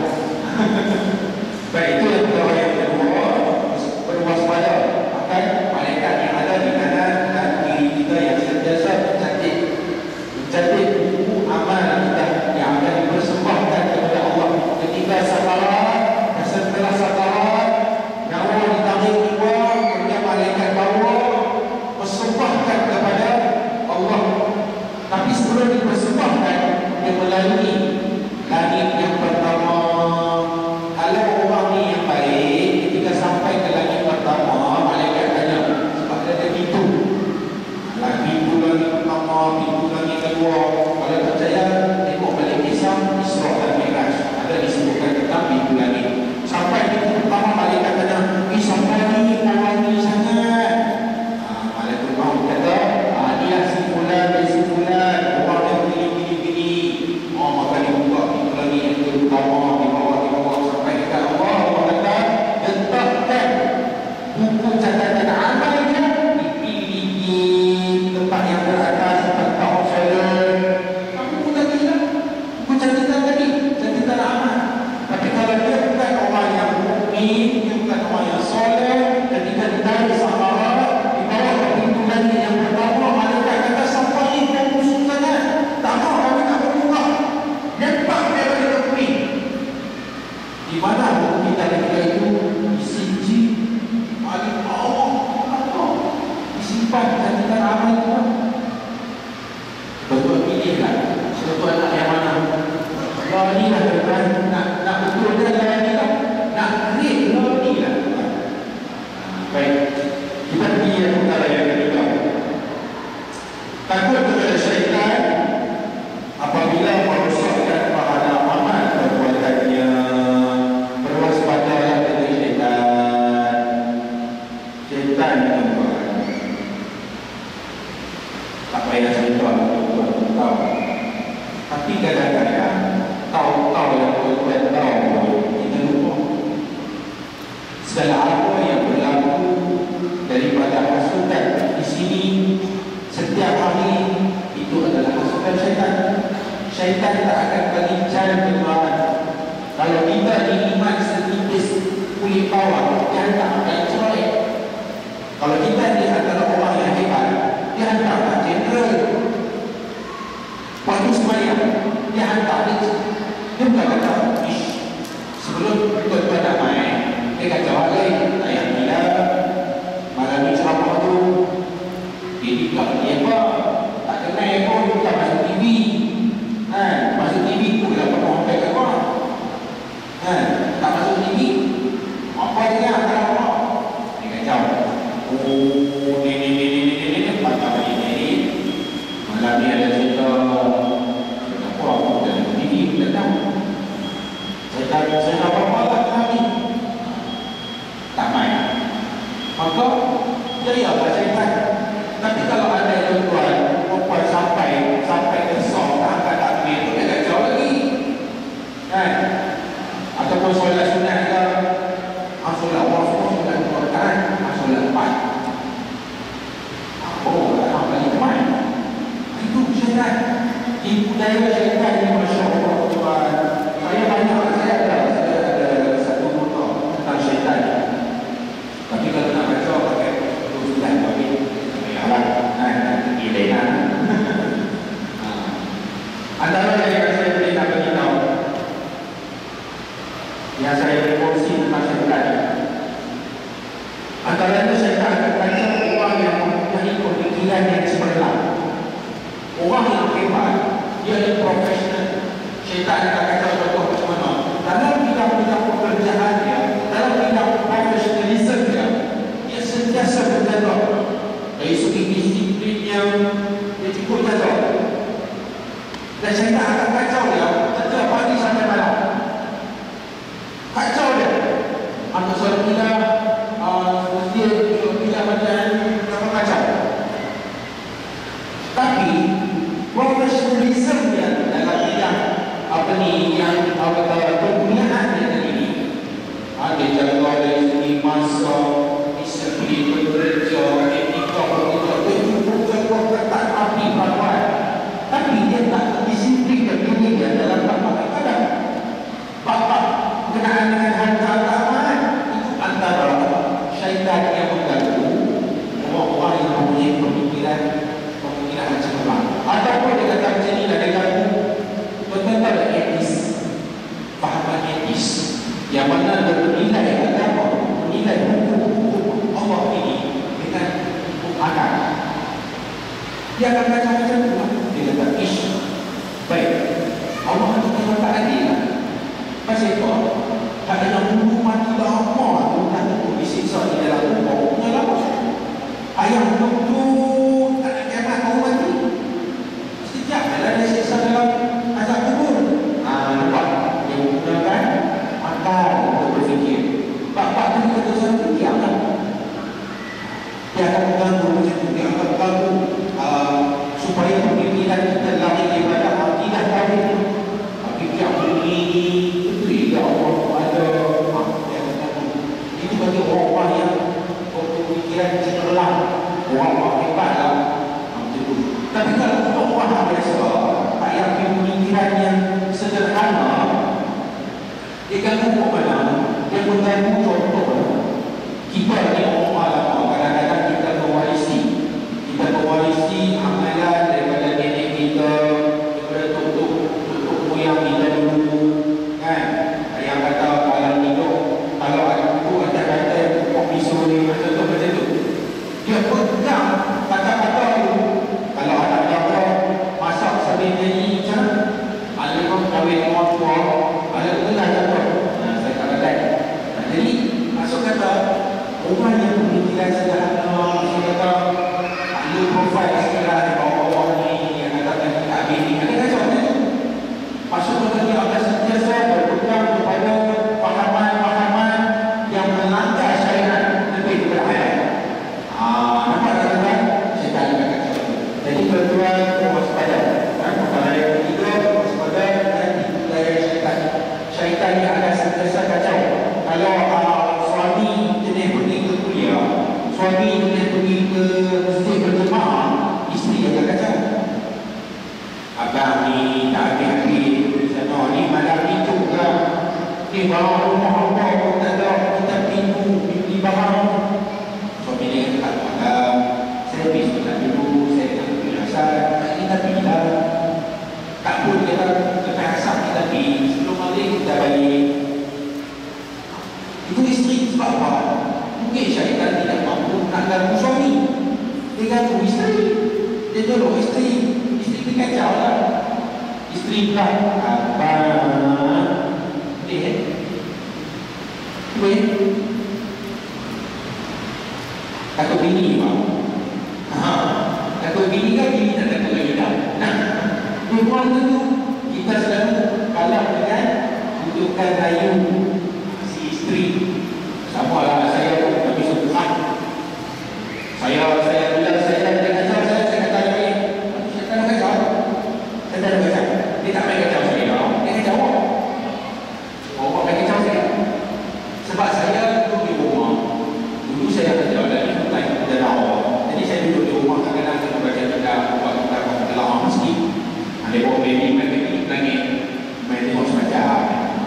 Baik, itu yang perkara yang kedua, berwaspada akan malaikat yang ada di kanan dan kiri kita yang sentiasa mencatat mencatat buku amal kita yang akan dipersembahkan kepada Allah ketika sakarat dan setelah sakarat, nyawa ditarik keluar, kemudian malaikat bawa persembahkan kepada Allah. Tapi sebelum dipersembahkan, dia melalui langit yang pertama. Kalau orang ni yang baik, ketika sampai ke langit pertama, malaikat tanya, sebab dia ada pintu. Lagi pintu lagi pertama, pintu lagi kedua. Kalau tak percaya, tengok balik kisah Isra dan Mi'raj. Ada disebutkan tentang pintu langit. Sampai pintu pertama, malaikat tanya, eh sampai ni, orang ni sangat. Ha, malaikat maut kata, ah, inilah si fulan dan si fulan, orang yang begini-begini. Oh, maka Tapi kadang-kadang tahu-tahu yang tuan-tuan tahu kita lupa. Segala apa yang berlaku daripada hasutan di sini setiap hari itu adalah hasutan syaitan. Syaitan tak akan bagi cara keluaran. Kalau kita diiman setipis kulit bawah, dia tak akan cerai. Kalau kita di antara orang yang hebat, dia hantar tak jeneral. Waktu sembahyang, dia hantar dia. Dia bukan kata, ish, sebelum tuan-tuan nak main, dia kata awak lain, ayah bila malam ni ceramah tu, dia dikak dia apa, tak kenal pun, bukan masuk T V. Ha, masuk T V pun lah pernah sampai kat korang. Ha, tak masuk T V, apa je lah kalau apa. Dia kacau. Oh, ni ni ni ni ni ni ni patah ni ni ni. Malam ni ada cerita kenapa aku dalam T V tak tahu. Saya tak saya tak apa-apa lah kami. Tak main. Maka jayalah syaitan. Tapi kalau ada tuan-tuan perempuan sampai sampai ke sok tak angkat takbir tu dia kacau lagi. Kan? Ataupun solat sunat ke, solat wafah, solat Quran, solat empat. Oh, tak lagi teman. Itu syaitan. Ibu daya syaitan ni Masya Allah Tuhan. Saya banyak, saya ada, saya ada satu motor tentang syaitan. Tapi kalau nak baca pakai tulisan tapi alat, kan, ilena. Antara yang saya boleh nak beritahu, yang saya berkongsi tentang syaitan, antara itu syaitan akan kacau orang yang mempunyai pemikiran yang cemerlang. Orang yang hebat, dia adalah profesional. Syaitan akan kacau contoh macam mana? Dalam bidang-bidang pekerjaan dia, dalam bidang profesionalism dia, dia sentiasa berjaga. Dari segi disiplinnya, dia cukup jaga. Dan syaitan akan kacau dia setiap pagi sampai malam. Kacau dia. Atau suatu bila dia bila macam apa kacau. Tapi profesionalism dia dalam bidang apa ni yang apa kata penggunaan dia tadi ni. Ada jaga dari segi masa, disiplin bekerja, etika bekerja, itu bukan ketat api paduan. Tapi dia tak disiplin dan dirinya dalam bab kadang bab berkenaan dengan harta keamanan. Itu antara syaitan yang mengganggu orang-orang yang mempunyai pemikiran pemikiran cemerlang. Ataupun dia kata macam ni lah, dia ganggu betul-betul etis, fahaman etis yang mana bernilai agama, bernilai hukum-hukum Allah ini dengan hukum akal. Dia akan kacau macam tu lah. Dia kata, ish, baik, Allah itu memang tak adil lah. Pasal itu, tak ada bulu mati lama tu, tak ada disiksa di dalam kubur, punya lama. Ayam tu, tak ada kiamat, kau mati. Setiap ada dia siksa dalam azab kubur. Haa, nampak? Dia menggunakan akal untuk berfikir. Bak-bak tu dia kata satu, diam lah. Dia akan mengganggu macam tu, dia akan mengganggu supaya pemikiran kita lari daripada akidah tauhid. Akidah bunyi itu ya Allah ada itu bagi orang-orang yang pemikiran cemerlang, orang-orang hebat lah macam tu. Tapi kalau untuk orang biasa tak yakin pemikiran yang sederhana, dia ganggu mana? Dia mengganggu contoh kita ni orang lama, kadang-kadang kita mewarisi kita mewarisi amalan daripada nenek kita, daripada tok-tok moyang kita dulu, kan? Yang kata kalau hidup, kalau aku ada kata kopi suri macam tu macam tu, dia pegang kata-kata itu. Kalau anak dia masak sambil nyanyi macam ada pun kahwin orang tua, ada pun lah contoh. Nah, saya tak kata. Nah, jadi maksud kata orang yang ganggu isteri. Dia tolong isteri. Isteri ni kacau lah. Isteri pula, abang. Eh, weh. Takut bini bang. Ha, takut bini kan, bini tak takut lagi dah. Nah, perempuan tu kita selalu kalah dengan tunjukkan rayu si isteri. Sama lah saya pun tak bisa buat. Saya saya bilang saya dah kacau, saya saya kata lagi. Saya tak nak kacau. Saya tak nak kacau. Dia tak main kacau saya. Dia kacau awak. Awak main kacau saya. Sebab saya duduk di rumah. Dulu saya kerja dan bukan kerja awak. Jadi saya duduk di rumah kadang-kadang saya baca kita buat kita dalam masjid. Ada bawa baby, main baby nangis. Main tengok semacam.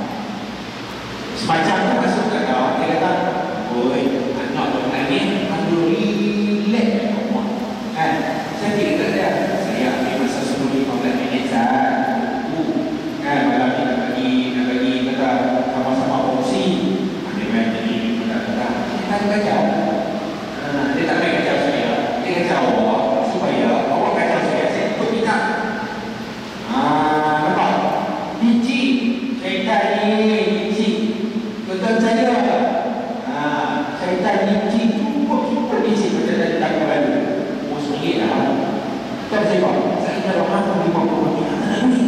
Semacam tu masuk kat dalam. Dia kata, oi, anak tu nangis. Aduh, relax kat rumah. Kan? Saya tidak kata dia. Saya ambil masa sepuluh lima belas minit sahaja. Kan? Malam ni nak bagi, nak bagi kata sama-sama fungsi. Dia main jadi, kata-kata. Dia tak kacau. Dia tak main kacau saya. Dia kacau awak. Supaya awak kacau saya. Saya ikut tidak. Haa, nampak? Biji. Syaitan ni, biji. Tuan-tuan saya. Haa, syaitan biji. Cukup-cukup biji. Macam tadi tak kembali. Oh, seringgit lah. Tuan saya buat. Saya dah orang pun lima puluh ringgit. Tak nak duit.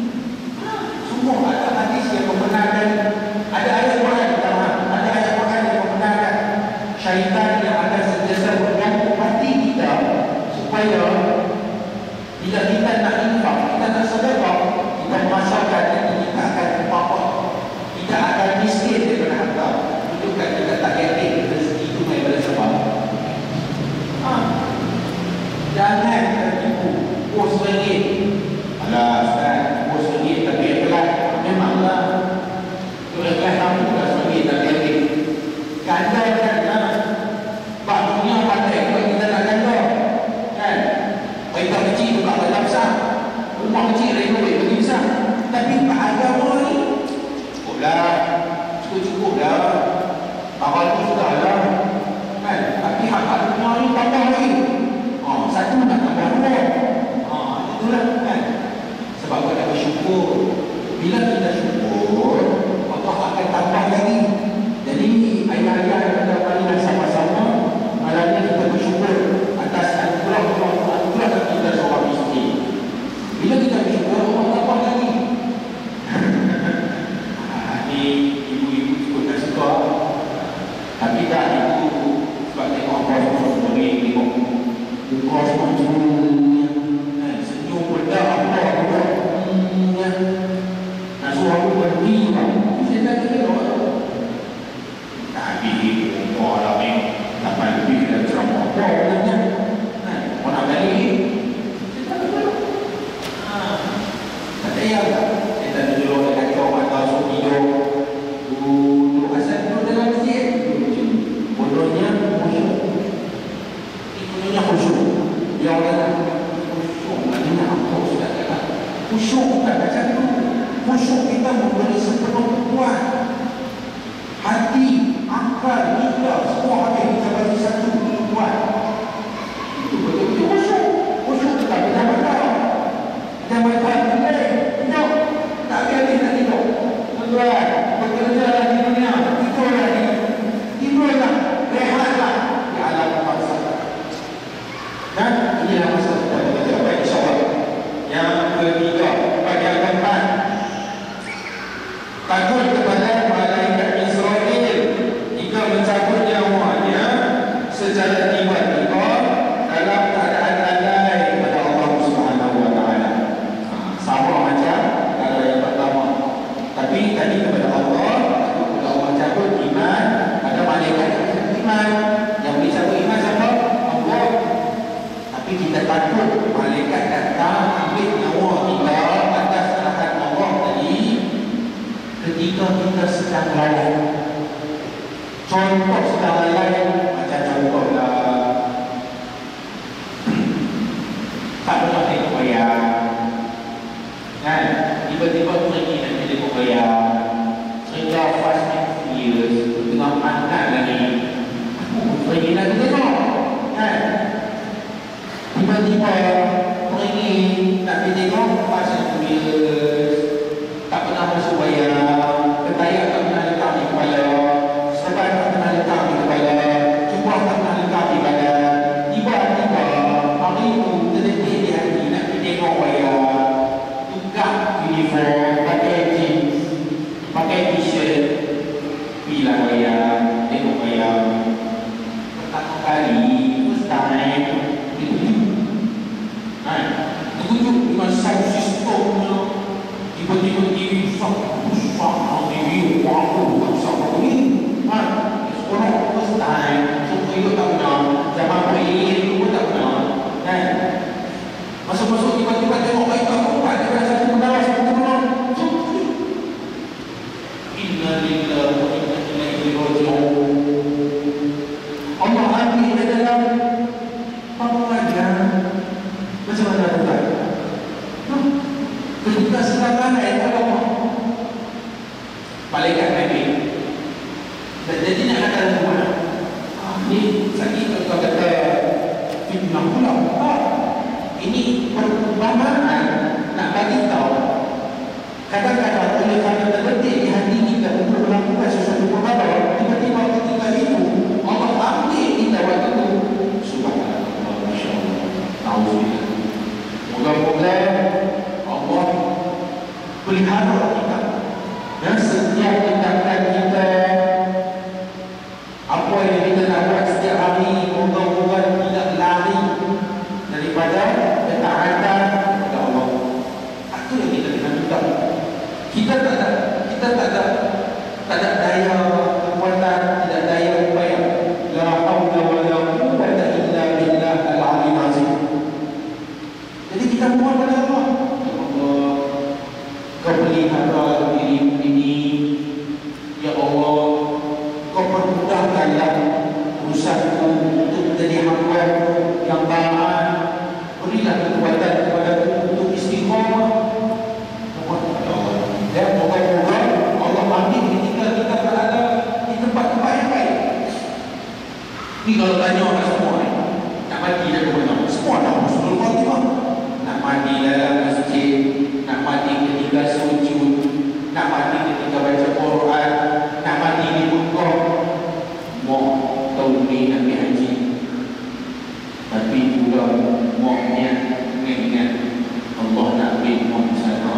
Semua ada hadis yang membenarkan. Ada ayat Quran pertama. Ada ayat Quran yang membenarkan syaitan yang akan sentiasa mengganggu hati kita supaya bila kita nak infak, kita nak sedekah, kita merasakan nanti kita akan terpapar, kita akan miskin daripada harta. Tunjukkan kita tak yakin rezeki itu daripada sebab. Ha. Jangan tertipu. Oh, seringgit. Alah, Ustaz, oh seringgit tapi ikhlas. Memanglah. Kalau ikhlas kamu dah seringgit tapi yakin. Gandakan lah. Bak dunia pandai kalau kita nak ganda. Kan? Kereta kecil buka dalam besar. Rumah kecil renovate bagi besar. Tapi Pak agama ni cukuplah. Cukup-cukuplah. Awal tu sudah lah. Kan? Tapi hak-hak dunia ni tambah lagi. Oh, satu nak tambah dua. Oh, itulah kan. Sebab kau nak bersyukur. Bila kita syukur, Allah akan tambah lagi. Jadi ayah-ayah yang kita marilah sama-sama malam ini kita bersyukur atas anugerah Allah, anugerah kita seorang isteri. Bila kita bersyukur, Allah tambah lagi. Ini ibu-ibu cukup tak suka. Tapi tak, ibu sebab tengok kau semua boleh tengok kau semua senyum pun dah apa juga. Nak suruh aku berhenti bang. Saya tak kira tapi oh lah ni sampai lebih dan ceramah apa sebenarnya. Nah, mau nak balik kita betul. Ah, tak payah tak. Kita duduk dekat kamar atau suruh tidur. Duduk asal duduk dalam masjid. Bodohnya khusyuk. Ikutnya khusyuk. Dia orang khusyuk. Maknanya apa sudah kata. Khusyuk bukan macam tu. Khusyuk kita memberi sepenuh kuat. Hati, akal, lidah, semua habis kita bagi satu tujuan. Itu betul-betul khusyuk. Khusyuk kita benar-benar. Kita makan boleh. Hidup. Tak habis nak hidup. Tuan-tuan, bekerja lah di dunia. Tidurlah ni. Tidurlah. Rehatlah. Di alam bangsa. Dan inilah masa kita bekerja. Baik, insyaAllah. Yang ketiga, bagian keempat. Takut kepada malaikat Israel jika mencabut nyawanya secara tiba-tiba dalam keadaan lalai kepada Allah Subhanahu Wa Taala. Sama macam kalau yang pertama. Tapi tadi kepada Allah, kepada Allah cabut iman, ada malaikat yang cabut iman. Yang boleh cabut iman siapa? Allah. Tapi kita takut malaikat datang ambil nyawa kita atas arahan Allah tadi ketika kita sedang lalai. Contoh sedang lalai macam contohlah tak pernah tengok wayang kan, tiba-tiba pergi nak tengok wayang, cerita Fast and Furious tengah pandang lagi, aku pergi nak tengok kan. tiba-tiba teringin nak pergi tengok pasal tulis, tak pernah masuk bayar, ketayak tak pernah letak di kepala, sebat tak pernah letak di kepala, jubah tak pernah letak di badan. Tiba-tiba hari itu terdetik di hati nak pergi tengok bayar, tukar uniform, pakai jeans, pakai t-shirt, pergilah bayar, tengok bayar. Pertama kali, first time, ditujuk. Kan? Ditujuk dengan sound systemnya. Tiba-tiba T V rusak, rusak, T V walaupun bukan rusak apa ni. Kan? Sekolah first time, semua itu tak pernah. Zaman beri itu pun tak pernah. Kan? Masuk-masuk tiba-tiba tengok baik tak kuat. Dia rasa satu menara, satu menara. Inna lillahi wa inna ilaihi raji'un. Allah ambil di dalam pengajian. Macam mana tuan? Huh? Ketika sedang naik Allah malaikat naik. Dan jadi nak kata rumah ah, ni sakit kalau kata fitnah pula. Ah, ini perubahan nak bagi tahu. Kadang-kadang oleh kerana terbetik di hati kita untuk melakukan sesuatu perkara, tiba-tiba ketika itu Allah ambil kita waktu itu. Subhanallah, masya-Allah. Alhamdulillah. Moga-moga Allah pelihara kita dan setiap tindakan kita, apa yang kita nak buat setiap hari, moga-moga tidak lari daripada ketaatan kepada Allah. Itu yang kita kena minta. Kita tak ada, kita tak ada, tak ada daya kekuatan, tidak daya upaya. La haula wala quwwata illa billah al-'aliyyil 'azim. Jadi kita mohon kepada Allah, ya Allah, Kau pelihara dirimu ini, ya Allah, Kau permudahkanlah urusanku untuk menjadi hamba yang taat. Berilah kekuatan kepadaku untuk istiqamah. Dan moga-moga Allah ambil ketika kita berada di tempat-tempat yang baik. Ni kalau tanya orang semua ni, nak mati dah ke mana? Semua dah husnul khatimah. Nak mati dalam masjid, nak mati ketika sujud, nak mati ketika baca Quran, nak mati di bukah. Mau tahun ni nak pergi haji, tapi juga mau niat mengingat Allah nak ambil mau di sana.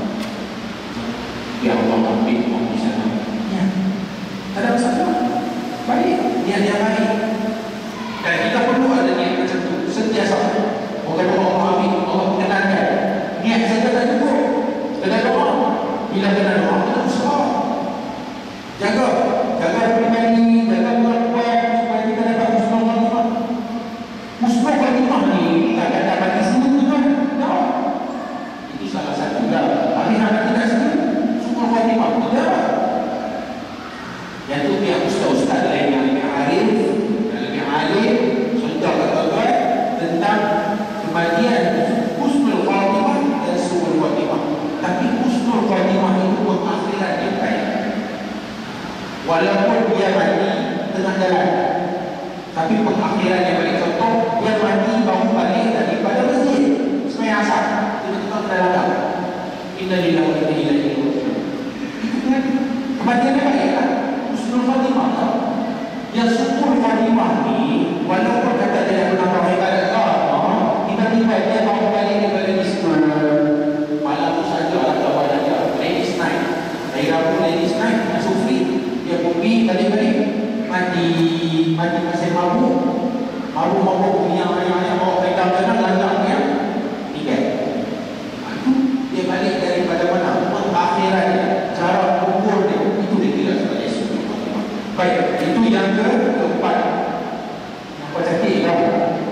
Ya Allah ambil mau di sana. Ya, tak ada masalah. Baik, niat yang baik. Dan kita perlu ada niat macam tu sentiasa. Moga-moga Allah ambil, Allah mengenalkan. Niat saja tak cukup. Kena doa. Bila kena doa, kena usaha. Jaga, jaga pribadi, jaga buat-buat supaya kita dapat husnul khatimah. Husnul khatimah ni tak ada dapat di sini tuan. Tak. Ini salah satu dah. Hari nak tidak sini. Husnul khatimah tidak. Yang tu pihak ustaz-ustaz lain yang lebih arif, yang lebih alim, contoh kata-kata tentang kematian husnul khatimah dan su'ul khatimah. Tapi husnul khatimah itu pengakhiran yang baik. Walaupun dia mati tengah jalan, tapi pengakhiran yang baik. Contoh, dia mati bangun balik daripada masjid sembahyang asar, tiba-tiba kena langgar. Inna lillahi wa inna ilaihi raji'un. Itu kan kematian yang baik kan? Husnul khatimah kan? Yang su'ul khatimah ni, walaupun kata dia pernah beribadat Allah, tiba-tiba dia bangun balik daripada miskin. Malam tu saja atau banyak ladies night, hari Rabu ladies night, masuk free. Dia pergi balik-balik, mati, mati masih mabuk, mabuk-mabuk yang yang bawa kereta tenang lancar dia, tiga. Itu dia balik daripada mana? Pengakhiran dia, cara kubur dia, itu dia kira sebagai sunnah khatimah. Baik, itu yang ke keempat. Nampak cantik kan?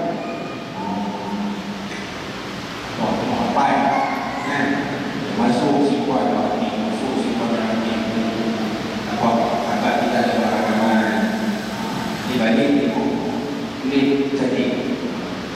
Oh, empat. Kan? Masuk sifat hati, masuk sifat hati. Apa? Agak tidak ada barang-barang. Di balik itu kulit cantik.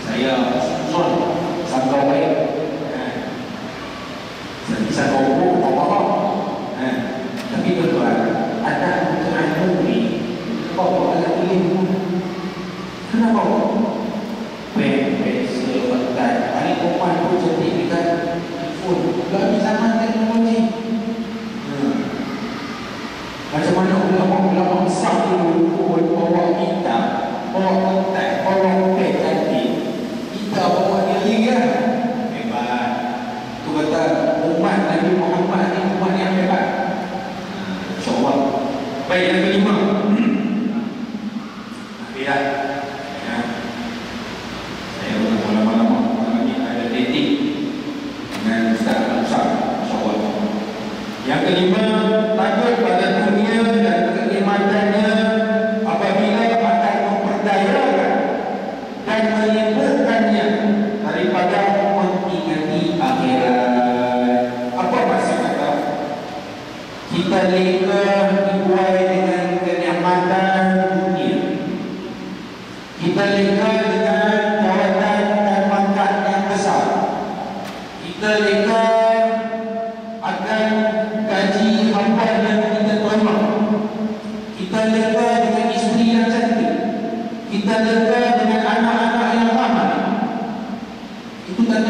Yang kelima, takut pada dunia dan kenikmatannya apabila akan memperdayakan dan menyibukkannya daripada mengingati akhirat. Apa maksud kata? Kita leka dibuai dengan kenikmatan dunia. Kita leka dengan jawatan dan pangkat yang besar. Kita leka akan gaji hamba yang kita terima. Kita leka dengan isteri yang cantik. Kita leka dengan anak-anak yang ramai. Itu tanda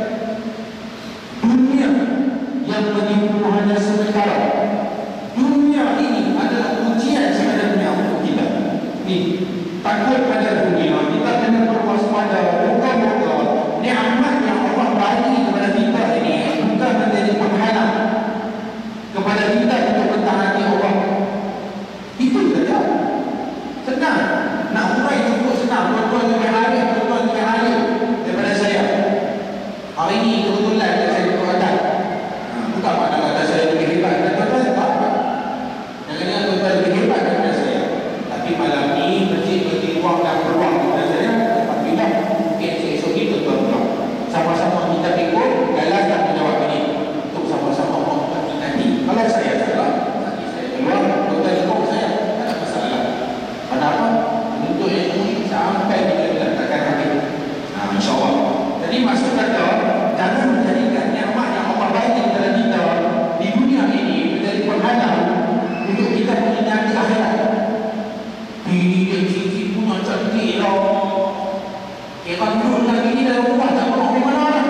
dunia yang menipu hanya sementara. Dunia ini adalah ujian sebenarnya untuk kita. Ni, takut pada dunia, kita kena berwaspada. Moga-moga nikmat yang Allah bagi kepada kita ini bukan menjadi penghalang kepada kita untuk mentaati Allah. Itu saja. Senang. Nak urai cukup senang. Tuan-tuan lebih hari, tuan-tuan lebih hari daripada saya. Hari ini kebetulan saya berada. Ha, bukan pada kata saya lebih hebat dan tuan-tuan tak apa. Jangan-jangan tuan-tuan lebih hebat daripada saya. Tapi malam ni masjid bagi ruang dan peluang kepada saya. Dapat bilang mungkin esok-esok kita tuan-tuan sama-sama kita ikut galakan menjawab ini untuk sama-sama memperhatikan. Kalau saya salah, nanti saya keluar, tuan-tuan ikut saya, tak ada masalah. Kenapa? Untuk ilmu ini sampai bila-bila takkan habis. Nah, insyaAllah. Jadi maksud kata, jangan menjadikan nikmat yang Allah bagi kepada kita di dunia ini menjadi penghalang untuk kita mengingati akhirat. Ini dia cici punya cantik lah. Kira duduk lagi ni dalam rumah tak pernah pergi mana lah.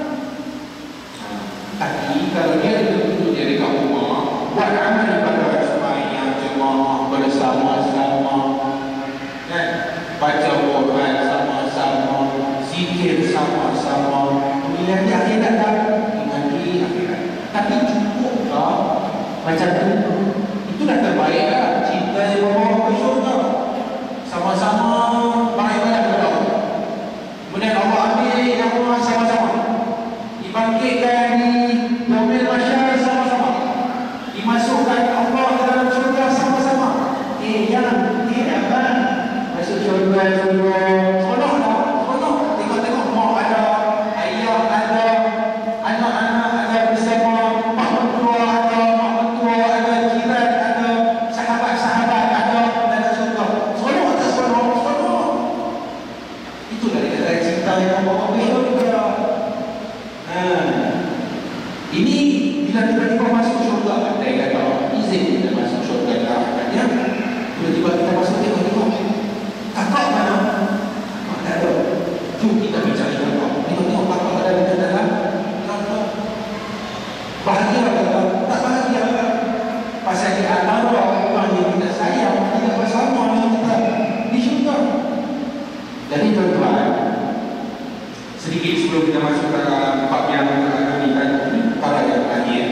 Tapi kalau dia duduk dia dekat rumah, buat amal ibadah sembahyang jemaah bersama-sama, kan? Baca Quran sama-sama, zikir sama-sama, mengingati akhirat tak? Mengingati akhirat. Tapi cukup tak macam tu? Itu dah terbaik lah. Cinta yang membawa ke syurga. Sama-sama beribadah kepada Allah. Kemudian Allah ambil yang rumah sama-sama. Dibangkitkan di yaumil mahsyar sama-sama. Dimasukkan Allah ke dalam syurga sama-sama. Eh, jangan. Eh, abang. Masuk syurga, syurga. Seronok tak? Seronok. Tengok-tengok mak ada, ayah ada, anak-anak ada bersama, mak mentua ada, mak mentua ada, jiran ada, sahabat-sahabat ada dalam syurga. Seronok tak seronok? Seronok. Itulah dia kata cinta yang membawa ke syurga. Ha. Ini bila tiba-tiba masuk syurga, andai kata izin kita masuk syurga katanya, tiba-tiba kita masuk tengok-tengok. Kakak mana? Kakak tak ada. Jom kita mencari kakak. Tengok-tengok kakak ada di dalam kakak. Bahagia kakak? Tak bahagia kakak. Pasal di antara orang yang kita sayang tidak bersama dengan kita di syurga. Jadi tuan-tuan, sedikit sebelum kita masuk ke dalam bab yang kami tadi, para yang terakhir,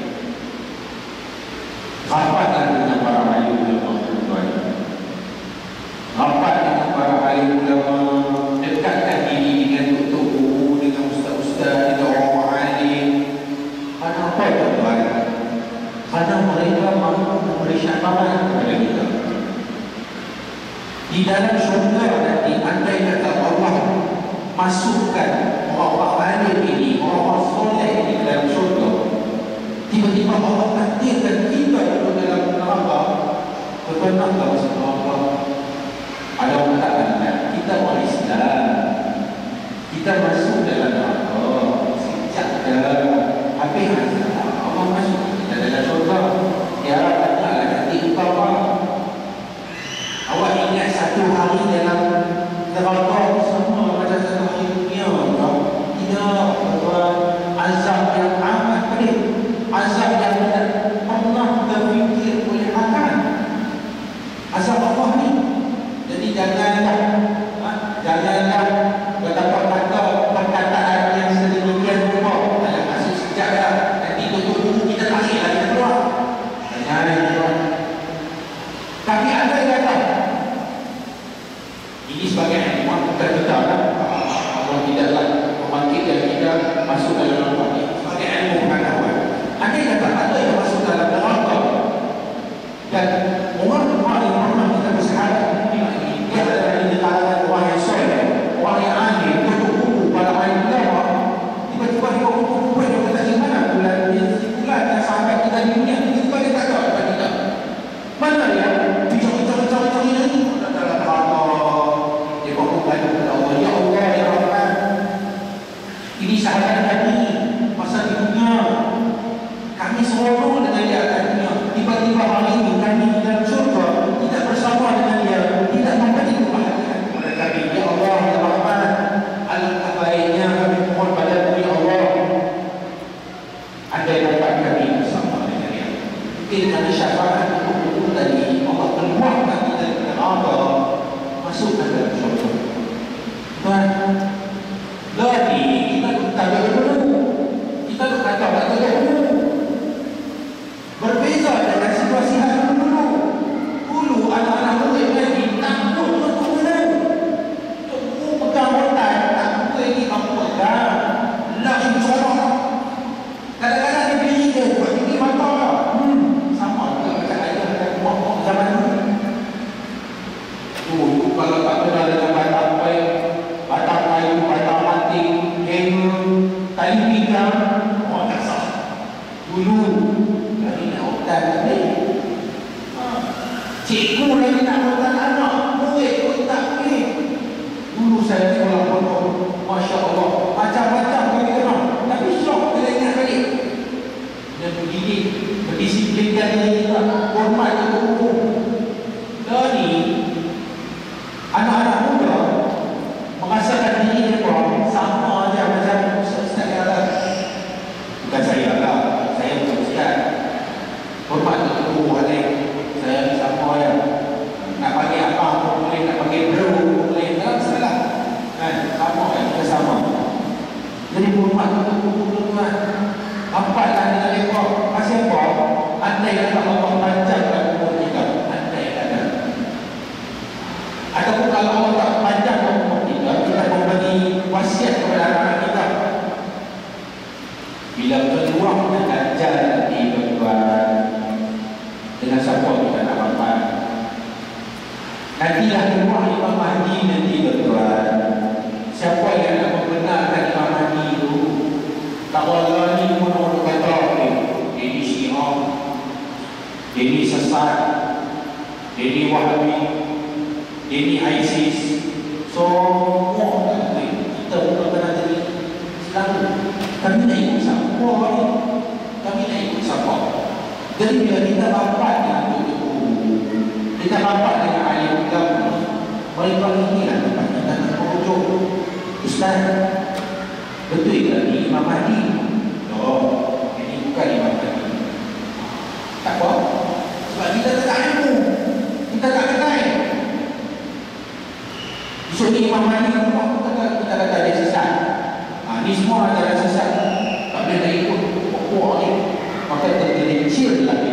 rapatlah dengan para alim ulama, tuan-tuan. Rapat dengan para alim ulama, dekatkan diri dengan doktor guru, dengan ustaz-ustaz, dengan orang alim. Kenapa tuan-tuan? Karena mereka mampu memberi syafaat kepada kita. Di dalam syurga nanti, andai kata Allah masukkan orang-orang alim ini, orang-orang soleh ini dalam syurga, tiba-tiba Allah takdirkan kita duduk dalam neraka. Tuan-tuan nak tahu maksud Allah? Ada orang katakan kita orang Islam, kita masuk dalam neraka sejak dah habis Allah masuk kita dalam syurga. Dia katalah nanti engkau awak ingat satu hari dalam neraka sama macam satu hari dunia. Tidak, tuan-tuan. Azab yang amat pedih, azab yang tidak pernah terfikir oleh akal. Azab Allah ni. Jadi janganlah ha, janganlah betapa kata perkataan yang sedemikian rupa dalam maksud sejak dah nanti tutup dulu kita tarik lah kita keluar. Jangan tuan. Tapi ada yang kata ini sebagai ilmuwan bukan kita kan? Allah tidaklah membangkitkan kita masuk dalam neraka ini sebagai ilmu pengetahuan. Ada yang kata Mungkin kami syafaat untuk buku tadi, Allah keluarkan kita dari neraka, masukkan dalam syurga. Tuan, lagi kita tak ada dulu. Kita tak kata tak ada dulu. Berbeza dengan situasi hari dulu. Dulu anak-anak murid lagi takut untuk dulu. Tunggu pegang otak, takut lagi kamu pegang. Lah insyaAllah. Kadang-kadang dia beli dia buat tinggi mata lah. Hmm, sama juga macam ayah dan mak-mak zaman dulu. Oh, kalau tak kenal dengan batang kayu, batang kayu, batang mating, hanger, tali pinggang, oh tak sah. Dulu, lagi nak otak ni. Cikgu lagi nak otak anak, murid pun tak boleh. Dulu saya sekolah pondok, Masya Allah, macam-macam kami kenal. Tapi syok bila ingat balik. Dia begini, berdisiplinkan diri kita, hormat untuk hukum. Dan ni, anak-anak muda merasakan diri mereka sama aja macam ustaz-ustaz yang ada. Bukan saya lah, saya bukan ustaz. Hormat untuk hukum ni. Saya sama ya. Nak panggil apa pun boleh, nak panggil bro pun boleh. Tak salah. Kan? Sama kan? Kita sama. Jadi hormat untuk hukum tuan. Ampatlah dengan mereka. Pasal apa? Andai kata Allah panjangkan umur kita. Andai kata. Ataupun kalau Allah tak panjangkan umur kita, kita memberi wasiat kepada anak-anak kita. Bila keluar dengan jalan nanti tuan-tuan, dengan siapa kita nak mampat? Nantilah keluar Imam Mahdi nanti tuan-tuan. Siapa yang nak membenarkan Imam Mahdi itu? Tak boleh ni pun kata ini Syiah, ini sesat, ini Wahabi, ini ISIS. Semua tak boleh. Kita bukan kena jadi Islam. Kami nak ikut siapa ni? Kami nak ikut siapa? Jadi bila kita rapat dengan guru, kita rapat dengan ahli agama, mereka ini lah tempat kita nak merujuk. Ustaz, betul ke ni Imam Mahdi? Oh, ini bukan Imam Mahdi. Tak apa. Sebab kita tak ada ilmu. Kita tak kenal. Besok ni Imam Mahdi, kita kata dia sesat. Ha, ni semua adalah sesat. Tak boleh nak ikut pokok ni. Maka tergelincir lagi.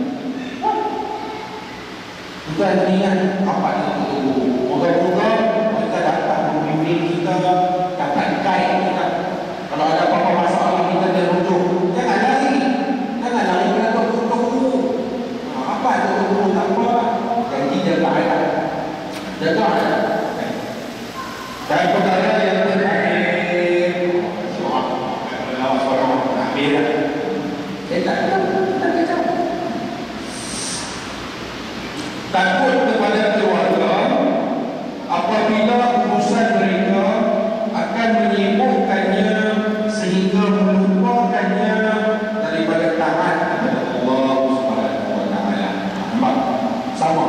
Bukan niat apa yang kita tunggu. Moga-moga mereka dapat membimbing kita, dapat guide kita. Kalau ada apa-apa masalah kita dia rujuk. Jangan lari. Jangan lari pada doktor guru. Apa doktor guru tak apa. Janji jaga ayat. Jaga ayat. Dan perkara yang terakhir. Syurah. Kalau suara nak ambil. Saya tak tahu. Tak tahu. Takut kepada keluarga apabila urusan mereka akan menyibukkannya sehingga melupakannya daripada taat kepada Allah Subhanahu wa taala. Nampak? Sama.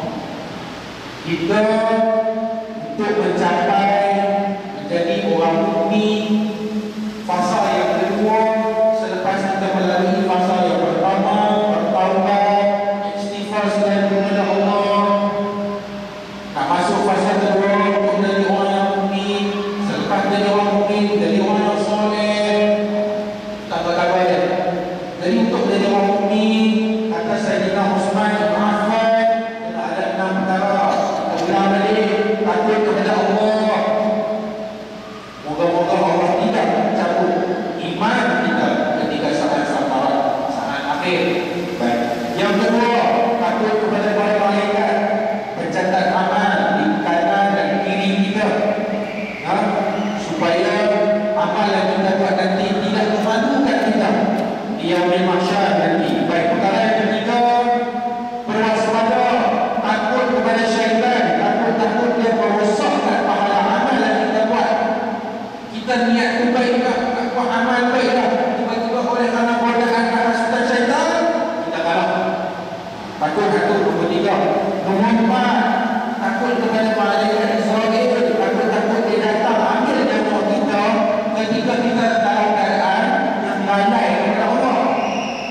Kita untuk mencapai menjadi orang mukmin, fasa yang kedua selepas kita melalui fasa yang pertama, bertaubat, istighfar kepada Allah, nak masuk fasa kedua untuk menjadi orang yang mukmin. Selepas jadi orang mukmin, jadi orang yang soleh, tak berkabar dia. Jadi untuk menjadi orang mukmin, kata Sayyidina Uthman bin Affan, kena ada enam perkara. Kita ulang balik, takut kepada Allah. Moga-moga Allah tidak mencabut iman kita ketika saat safar, saat akhir. Baik. Yang kedua, takut kepada para malaikat pencatat amal di kanan dan kiri kita, ha? Supaya amal yang kita buat nanti tidak memalukan kita di yaumil mahsyar nanti. Baik. Perkara yang ketiga, berwaspada, takut kepada syaitan, takut-takut dia merosakkan pahala amal yang kita buat. Kita niat tu baik tak, nak buat amal baik tak, tiba-tiba oleh kerana godaan hasutan syaitan, kita kalah. Takut-takut nombor tiga. Nombor empat, takut kepada malaikat Israel, takut-takut dia datang ambil nyawa kita ketika kita dalam keadaan yang lalai kepada Allah.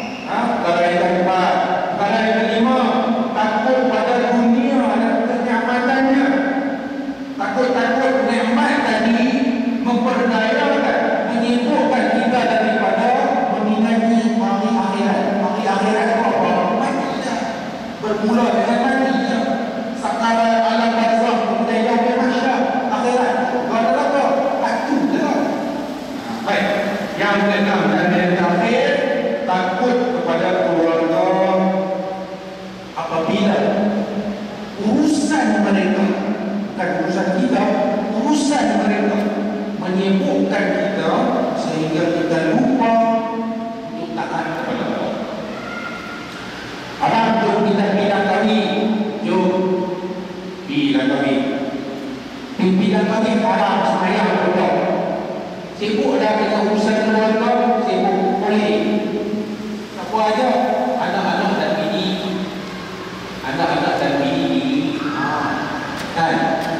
bermula dengan matinya. Sakara alam barzah, kemudian yaumul mahsyar, akhirat. Kau ada apa? Takut je. Baik. Yang keenam dan yang terakhir, takut kepada keluarga apabila urusan mereka, bukan urusan kita, urusan mereka menyibukkan kita sehingga kita lupa untuk taat kepada Allah. Abang jom kita bilang kami, jom bilang kami. Pimpinan kami haram semayang betul. Sibuk dah dengan urusan keluarga, sibuk boleh. Siapa aja? Anak-anak dan bini. Anak-anak dan bini. Kan?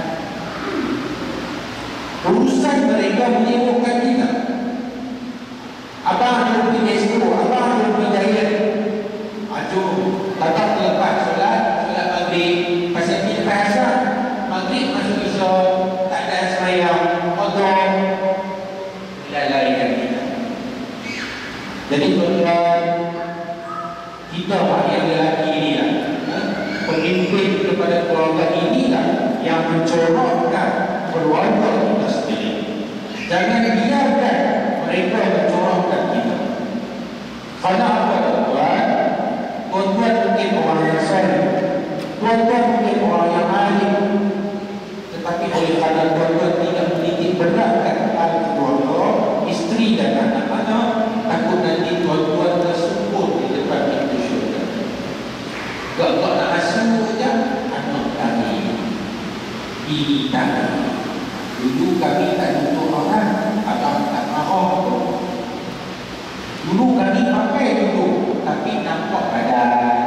Urusan mereka menyibukkan kita. Abang yang pergi expo, abang yang pergi diet. Jom, datang terlepas solat, solat maghrib. Pasal kita rasa maghrib masuk isya, tak ada semayang, kodok. Lalaikan kita. Jadi tuan-tuan, kita yang lelaki ini lah, pemimpin kepada keluarga inilah yang mencorokkan keluarga kita sendiri. Jangan biarkan mereka mencorokkan kita. Kerana apa tuan-tuan? Tuan-tuan mungkin orang yang soleh, tuan-tuan mungkin orang yang alim, tetapi oleh kerana tuan-tuan tidak mendidik beratkan hal keluarga, isteri dan anak-anak, takut nanti tuan-tuan tersebut di depan pintu syurga. Gak-gak nak asuh saja anak kami, bini kami. Dulu kami tak duduk orang, abang tak marah tu. Dulu kami pakai duduk, tapi nampak badan.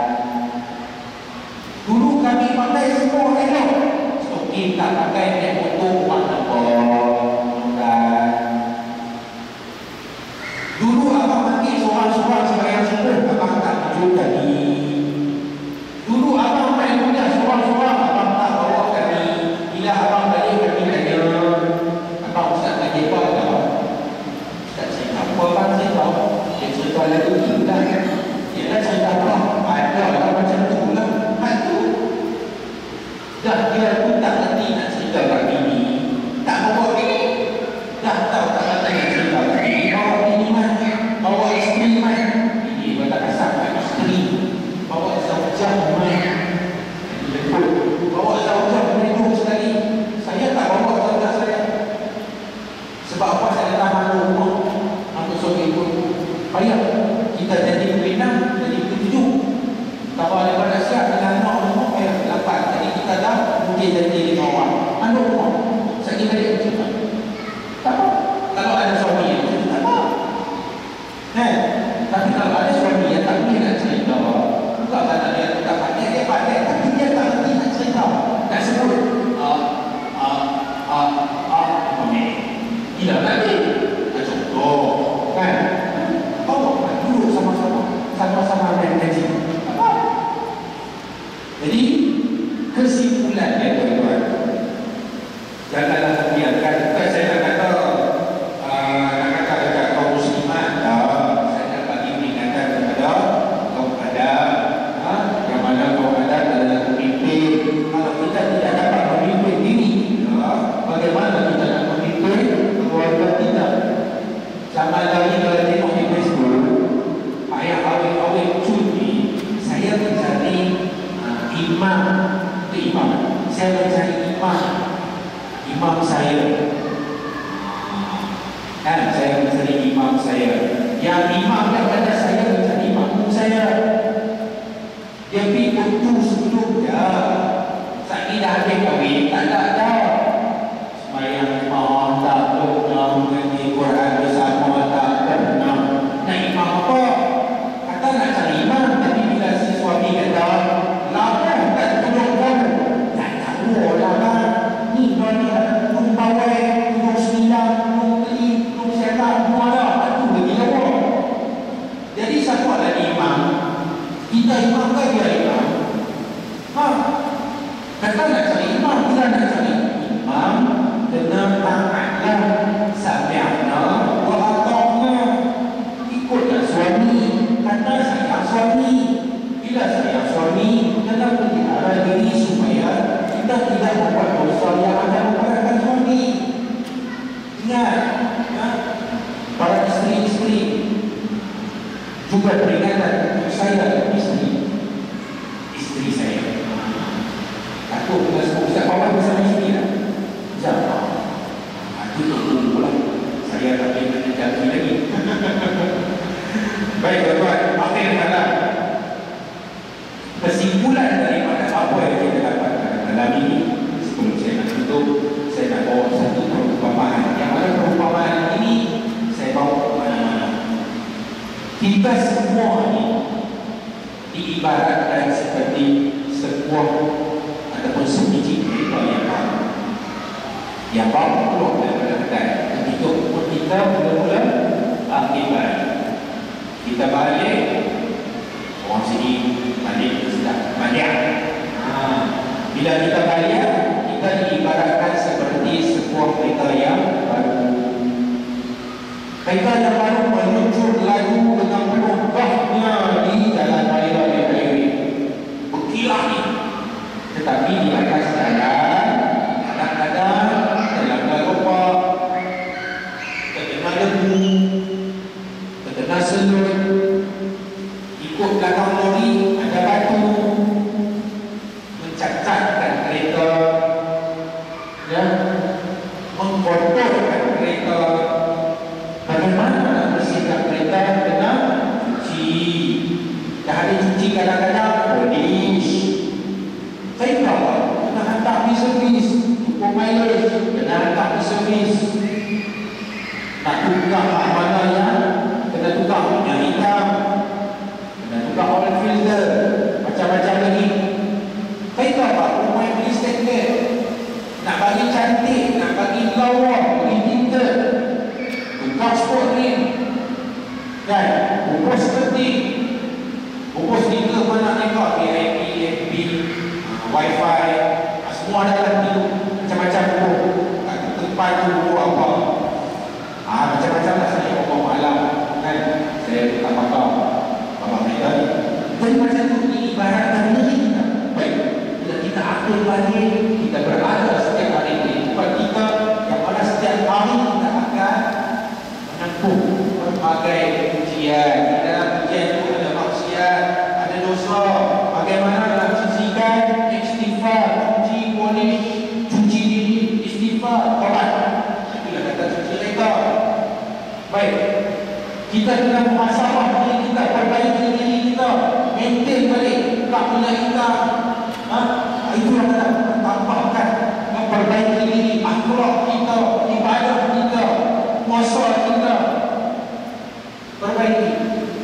Dulu kami pakai semua elok, stokin tak pakai naik motor orang nampak. Dulu abang mati seorang-seorang sembahyang subuh, abang tak tujuh kali. Dulu abang main muda seorang-seorang, abang tak bawa kami. Bila abang balik kami tanya, abang ustaz nak jepa tak? Ustaz saya tak apa abang saya tahu. Dia cerita lalu juga kan. Dia dah cerita apa? Ada lah macam tu lah. Itu dah dia pun tak ngerti nak cerita kat bini. Tak bawa bini. Dah tahu tak kata nak cerita kat bini. Bawa bini mana? Bawa isteri mana? Bini kata kasar kat isteri. Bawa zaujah mana? Bawa zaujah merindung sekali. Saya tak bawa zaujah saya. Sebab apa saya tak malu rumah? Aku suami pun payah. Kita jadi pembina, jadi ketujuh. Kalau ada pada siap dengan anak rumah payah lapan. Jadi kita dah mungkin jadi lima orang. Anak rumah. Saya kira dia macam tak apa. Kalau ada suami yang macam tak apa. Eh, tapi kalau ada suami yang tak boleh nak cerita, bukan kerana dia tak pandai, dia pandai, tapi dia tak ngerti nak cerita. Nak sebut ah ah ah ah apa ni? Tidak lagi. Contoh, kan? Bawa dulu sama-sama, sama-sama main gaji. Apa? Jadi kesimpulannya tuan-tuan, janganlah biarkan. Bukan saya nak kata uh, nak kata dekat kaum muslimat. Uh, saya nak bagi peringatan kepada kaum adat, uh, yang mana kaum adat adalah pemimpin. Kalau kita tidak dapat memimpin diri, uh, bagaimana kita nak memimpin keluarga kita? Zaman lagi kalau tengok di Facebook, ayah awet-awet cuti, saya mencari uh, imam, itu imam. Saya mencari imam, imam saya. Kan, saya mencari imam saya. Yang imam yang ada saya mencari imam saya. Dia pergi kutu sebelumnya. Saat ini dah habis kahwin, tak ada dah. Semayang imam tak pernah, mengaji Quran bersama tak pernah. Nak imam apa? Kata nak cari imam, tapi bila si suami kata, lama tak tolong kamu. Tak tahu lah kan. Ni kau ni ada turun bawai, turun sembilan, turun teli, turun siapa, semua ada. Itu lagi lama. Jadi siapa lagi imam? Kita imam ke dia imam? Ha? Kata nak cari imam, kita nak cari imam. Kena taatlah sami'na wa ata'na. Ikutlah suami. Kata sayang suami. Bila sayang suami, kena Juga peringatan untuk saya dan isteri isteri saya. Takut kita semua Ustaz Pawan bersama isteri lah. Jangan. Itu tunggu lah. Saya tak boleh nak jadi lagi. Baik tuan-tuan, akhir kata kesimpulan daripada apa yang kita dapatkan dalam ini, sebelum saya nak tutup, saya nak bawa satu perumpamaan. Yang mana perumpamaan ini saya bawa mana-mana. Kita semua ini diibaratkan seperti sebuah ataupun sebiji kereta yang baru, yang baru keluar daripada kedai. Ketika umur kita mula-mula akhir balik, kita balik, orang sini balik sedap banyak. Ha. Bila kita balik, kita diibaratkan seperti sebuah kereta yang baru. Kereta yang baru meluncur laju dengan berubahnya di jalan raya yang highway. Berkilah ni. Tetapi di atas jalan, kadang-kadang dalam gerobak terkena debu, terkena selut, ikut belakang lori ada batu, mencacatkan kereta, ya, mengkotorkan kereta. Bagaimana nak bersihkan kereta? Kena cuci. Dah ada cuci kadang-kadang polis. Saya tahu kena hantar pergi servis untuk mileage, kena hantar pergi servis. Nak tukar mana yang kena tukar minyak hitam, kena tukar oil filter, macam-macam lagi. Saya tahu pak, rumah yang beli standard, nak bagi cantik, nak bagi lawa, bagi tinted, tukar sport rim, kan, bungkus ketik, bungkus stiker mana rekod V I P, F B, Wi-Fi, semua ada lagi macam-macam buku. Kat tempat tu buku apa, ah, macam-macam lah. Saya bawa malam, kan, saya tak apa-apa bapak mereka ni. Jadi macam tu ibaratkan diri kita. Baik, bila kita atur balik, kita berada setiap hari di tempat kita, yang mana setiap hari kita akan menempuh berbagai ujian. Di dalam ujian itu ada maksiat, ada dosa. Bagaimana dalam sisikan istighfar, cuci polis, cuci diri, istighfar, tobat. Itulah kata cuci kereta. Baik, kita kena muhasabah diri kita, perbaiki diri kita, maintain balik tak minyak hitam. Ha? Itulah kata tambahkan, memperbaiki diri, akhlak kita, ibadah kita, puasa kita, perbaiki.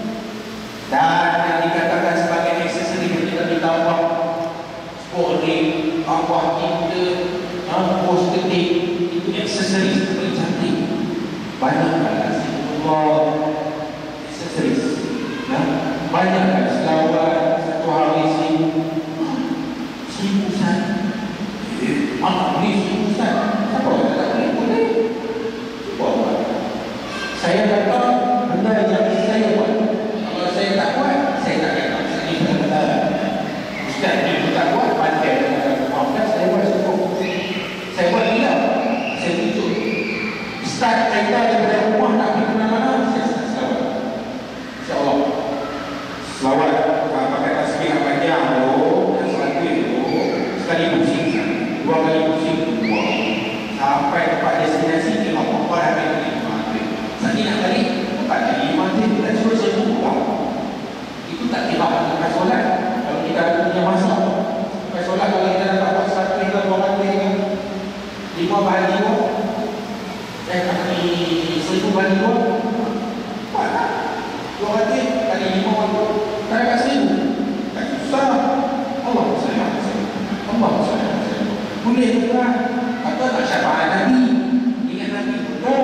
Dan yang dikatakan sebagai aksesori yang kita ditambah sport ring, tambah kita, pos ketik, itu aksesori seperti cantik. Banyaklah Allah aksesoris, ya? Banyaklah selawat satu hari seribu seribu sen. Eh, anak beli seribu sen. Siapa yang tak beli boleh? Cuba buat. Saya kata benda yang saya buat. Kalau saya tak buat, saya tak kata. Saya kata Ustaz ni tak buat, pandai dengan maafkan saya buat cukup. Saya buat bila? Saya tunjuk. Start kereta daripada rumah nak pergi ke mana-mana, saya start selawat. InsyaAllah. Selawat pakai tasbih yang panjang tu, dan selatu itu, sekali pusing, dua kali pusing, dua. Sampai tempat destinasi, tengok apa dah pergi lima maghrib. Saat ni nak balik, tempat lagi lima maghrib, kita suruh saya buang. Itu tak kira lepas solat. Kalau kita punya masa, lepas solat kalau kita dapat buat satu hingga dua kali kan, lima bahagi dua, eh kali seribu kali dua, buat tak? Dua kali kali lima kali tak dapat seribu, tak susah. Allah sayang saya, Allah sayang saya. Boleh juga. Kata tak syafaat Nabi, ingat Nabi betul,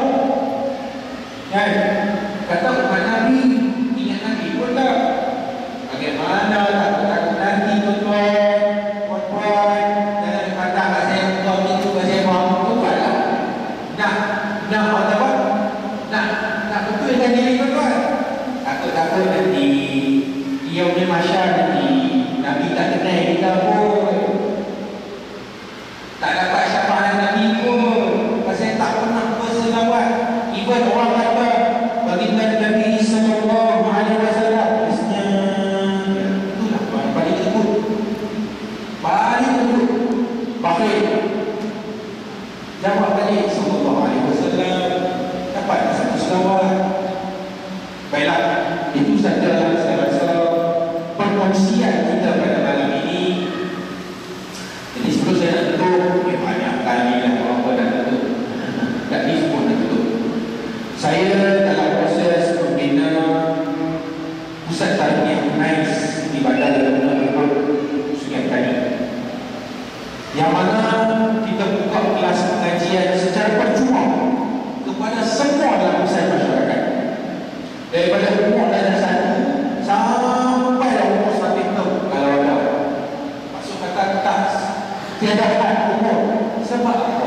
kan? Kata bukan Nabi, ingat Nabi betul. Bagaimana takut-takut nanti tuan-tuan, puan-puan, jangan kata kat saya betul itu kat saya mahu betul lah. Nak nak apa? Nak nak betulkan diri tuan-tuan. Takut-takut nanti dia punya masyarakat nanti Nabi tak kenal kita pun, tak dapat syafaat Nabi pun, pasal tak pernah berselawat. Even orang kata baginda Nabi sallallahu alaihi wasallam recognize ibadah yang benar-benar sekian kali, yang mana kita buka kelas pengajian secara percuma kepada semua lapisan masyarakat, daripada umur darjah satu sampai umur satu tahun kalau ada. Maksud kata tak tiada had umur. Sebab apa?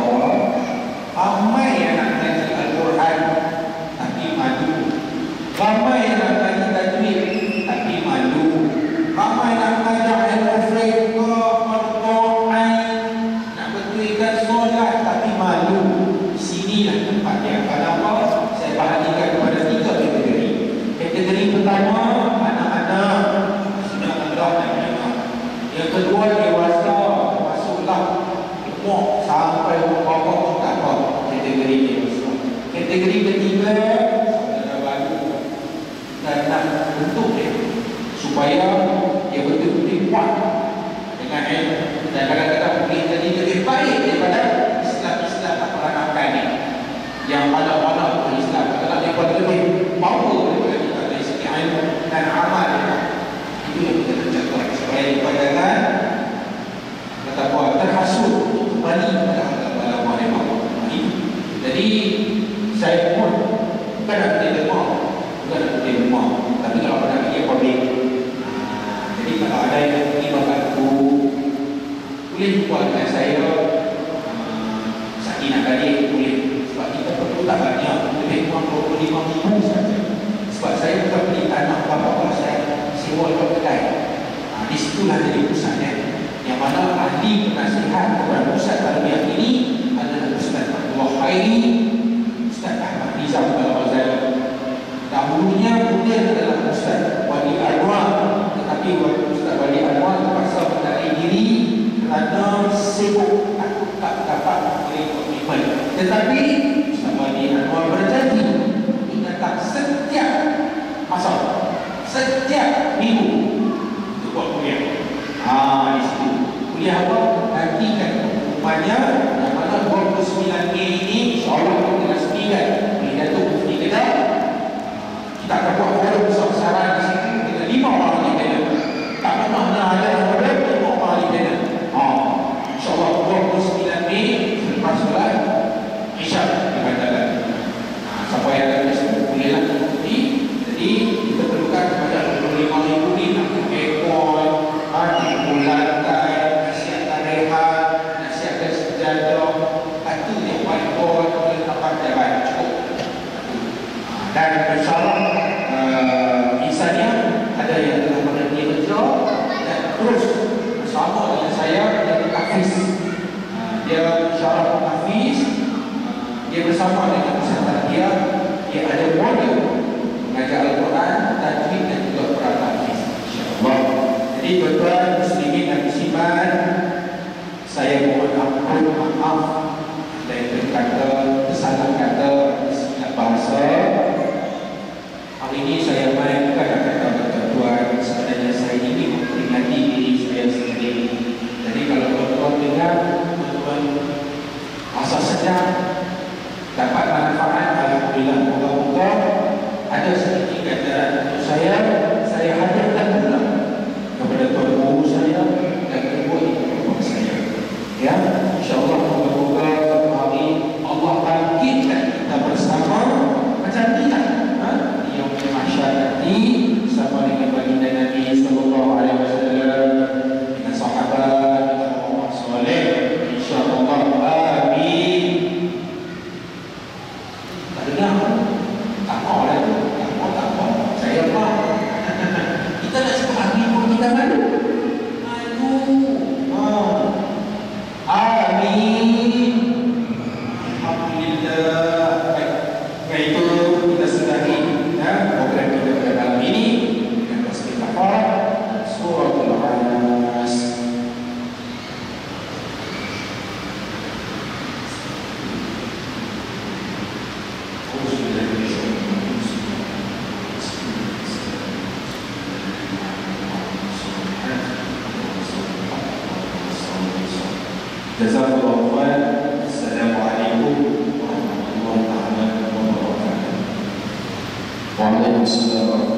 Ramai yang nak ngaji Al-Quran tapi malu, ramai yang nak ngaji tajwid tapi malu, ramai nak ngajar ilmu fiqh, Al-Quran, nak betulkan solat tapi malu. Sinilah tempat dia. Kenapa? Saya bahagikan kepada tiga kategori. Kategori pertama, anak-anak sudah agak dan menengah. Yang kedua, dewasa, masuklah umur sampai umur berapa pun tak apa, kategori dewasa. Kategori ketiga, saudara baru, dan nak bentuk dia supaya dia betul-betul kuat dengan ilmu, dan kadang-kadang boleh jadi lebih baik daripada Islam-Islam peranakan ni yang pada-pada Islam. Kadang-kadang dia boleh lebih power daripada kita dari segi ilmu dan amal dia. Itu yang kita nak jaga supaya kita jangan kata apa, terhasut kembali kepada agama yang baru. Jadi saya pun bukan nak pergi rumah, bukan nak pergi rumah, tapi kalau nak pergi public. Jadi kalau ada yang pergi bantu, boleh buat dengan saya. Sakit nak balik boleh, sebab kita perlu tak banyak, lebih kurang dua puluh lima ribu saja. Sebab saya bukan beli tanah apa-apa, saya sewa dua kedai. Ha, di situlah jadi pusatnya, yang mana ahli penasihat kepada pusat tarbiyah ini adalah Ustaz Abdullah Khairi, Ustaz Ahmad Nizam Al-Ghazali. Dahulunya kemudian adalah Ustaz Wali Anwar, tetapi Ustaz Wali Anwar terpaksa menarik diri kerana sibuk, takut tak dapat memberi komitmen. Tetapi Ustaz Wali Anwar berjanji untuk datang setiap masa, setiap minggu untuk buat kuliah. Ah, di situ kuliah apa? Nantikan pengumumannya, yang mana dua puluh sembilan Mei ini insyaAllah kita rasmikan oleh Datuk Mufti Kedah. Kita akan buat forum besar-besaran di situ dengan lima orang di panel. Tak pernah ada forum lima orang di panel. Ah, insyaAllah dua puluh sembilan Mei selepas solat Isyak di Bandaran. Ah, siapa yang ada Facebook bolehlah ikuti. Jadi kita perlukan kepada dua puluh lima ribu ni nak ekor, tipu lantai, nasihatkan rehat, nasihatkan sejadah, satu yang whiteboard, tempat jalan cukup. Dan insyaAllah uh, misalnya ada yang telah berhenti kerja dan terus bersama dengan saya menjadi Hafiz. Uh, dia insyaAllah Hafiz, uh, dia bersama dengan peserta dia, dia ada modul mengajar Al-Quran, tajwid dan juga Quran Hafiz, insyaAllah. Jadi tuan-tuan muslimin dan muslimat, saya mohon ampun, maaf dan berkata kesalahan kata silap bahasa. Hari ini saya main bukan nak kata tuan-tuan, sebenarnya saya ingin memperingati diri saya sendiri. Jadi kalau tuan-tuan dengar, tuan-tuan rasa sedap, dapat manfaat, alhamdulillah, moga-moga ada sedikit ganjaran untuk saya. Saya hadirkan pula kepada tuan guru saya dan kedua ibu saya. Ya, insyaAllah moga-moga hari Allah bangkitkan kita bersama macam ni lah. Ha? Yang mahsyar nanti bersama dengan baginda Nabi sallallahu alaihi wasallam, dengan sahabat, dengan orang soleh, insyaAllah. Amin. Tak dengar? Tak mau lah tu. Tak mau, tak mau. Saya mau. Kita nak sebut amin pun kita malu. Malu. Ha. Amin. Alhamdulillah. Baik. Dengan itu kita sudahi ya, program kita pada malam ini dengan tasbih kafarat surah Al-Nas. Jazakallahu khairan. Assalamualaikum warahmatullahi wabarakatuh. Waalaikumsalam.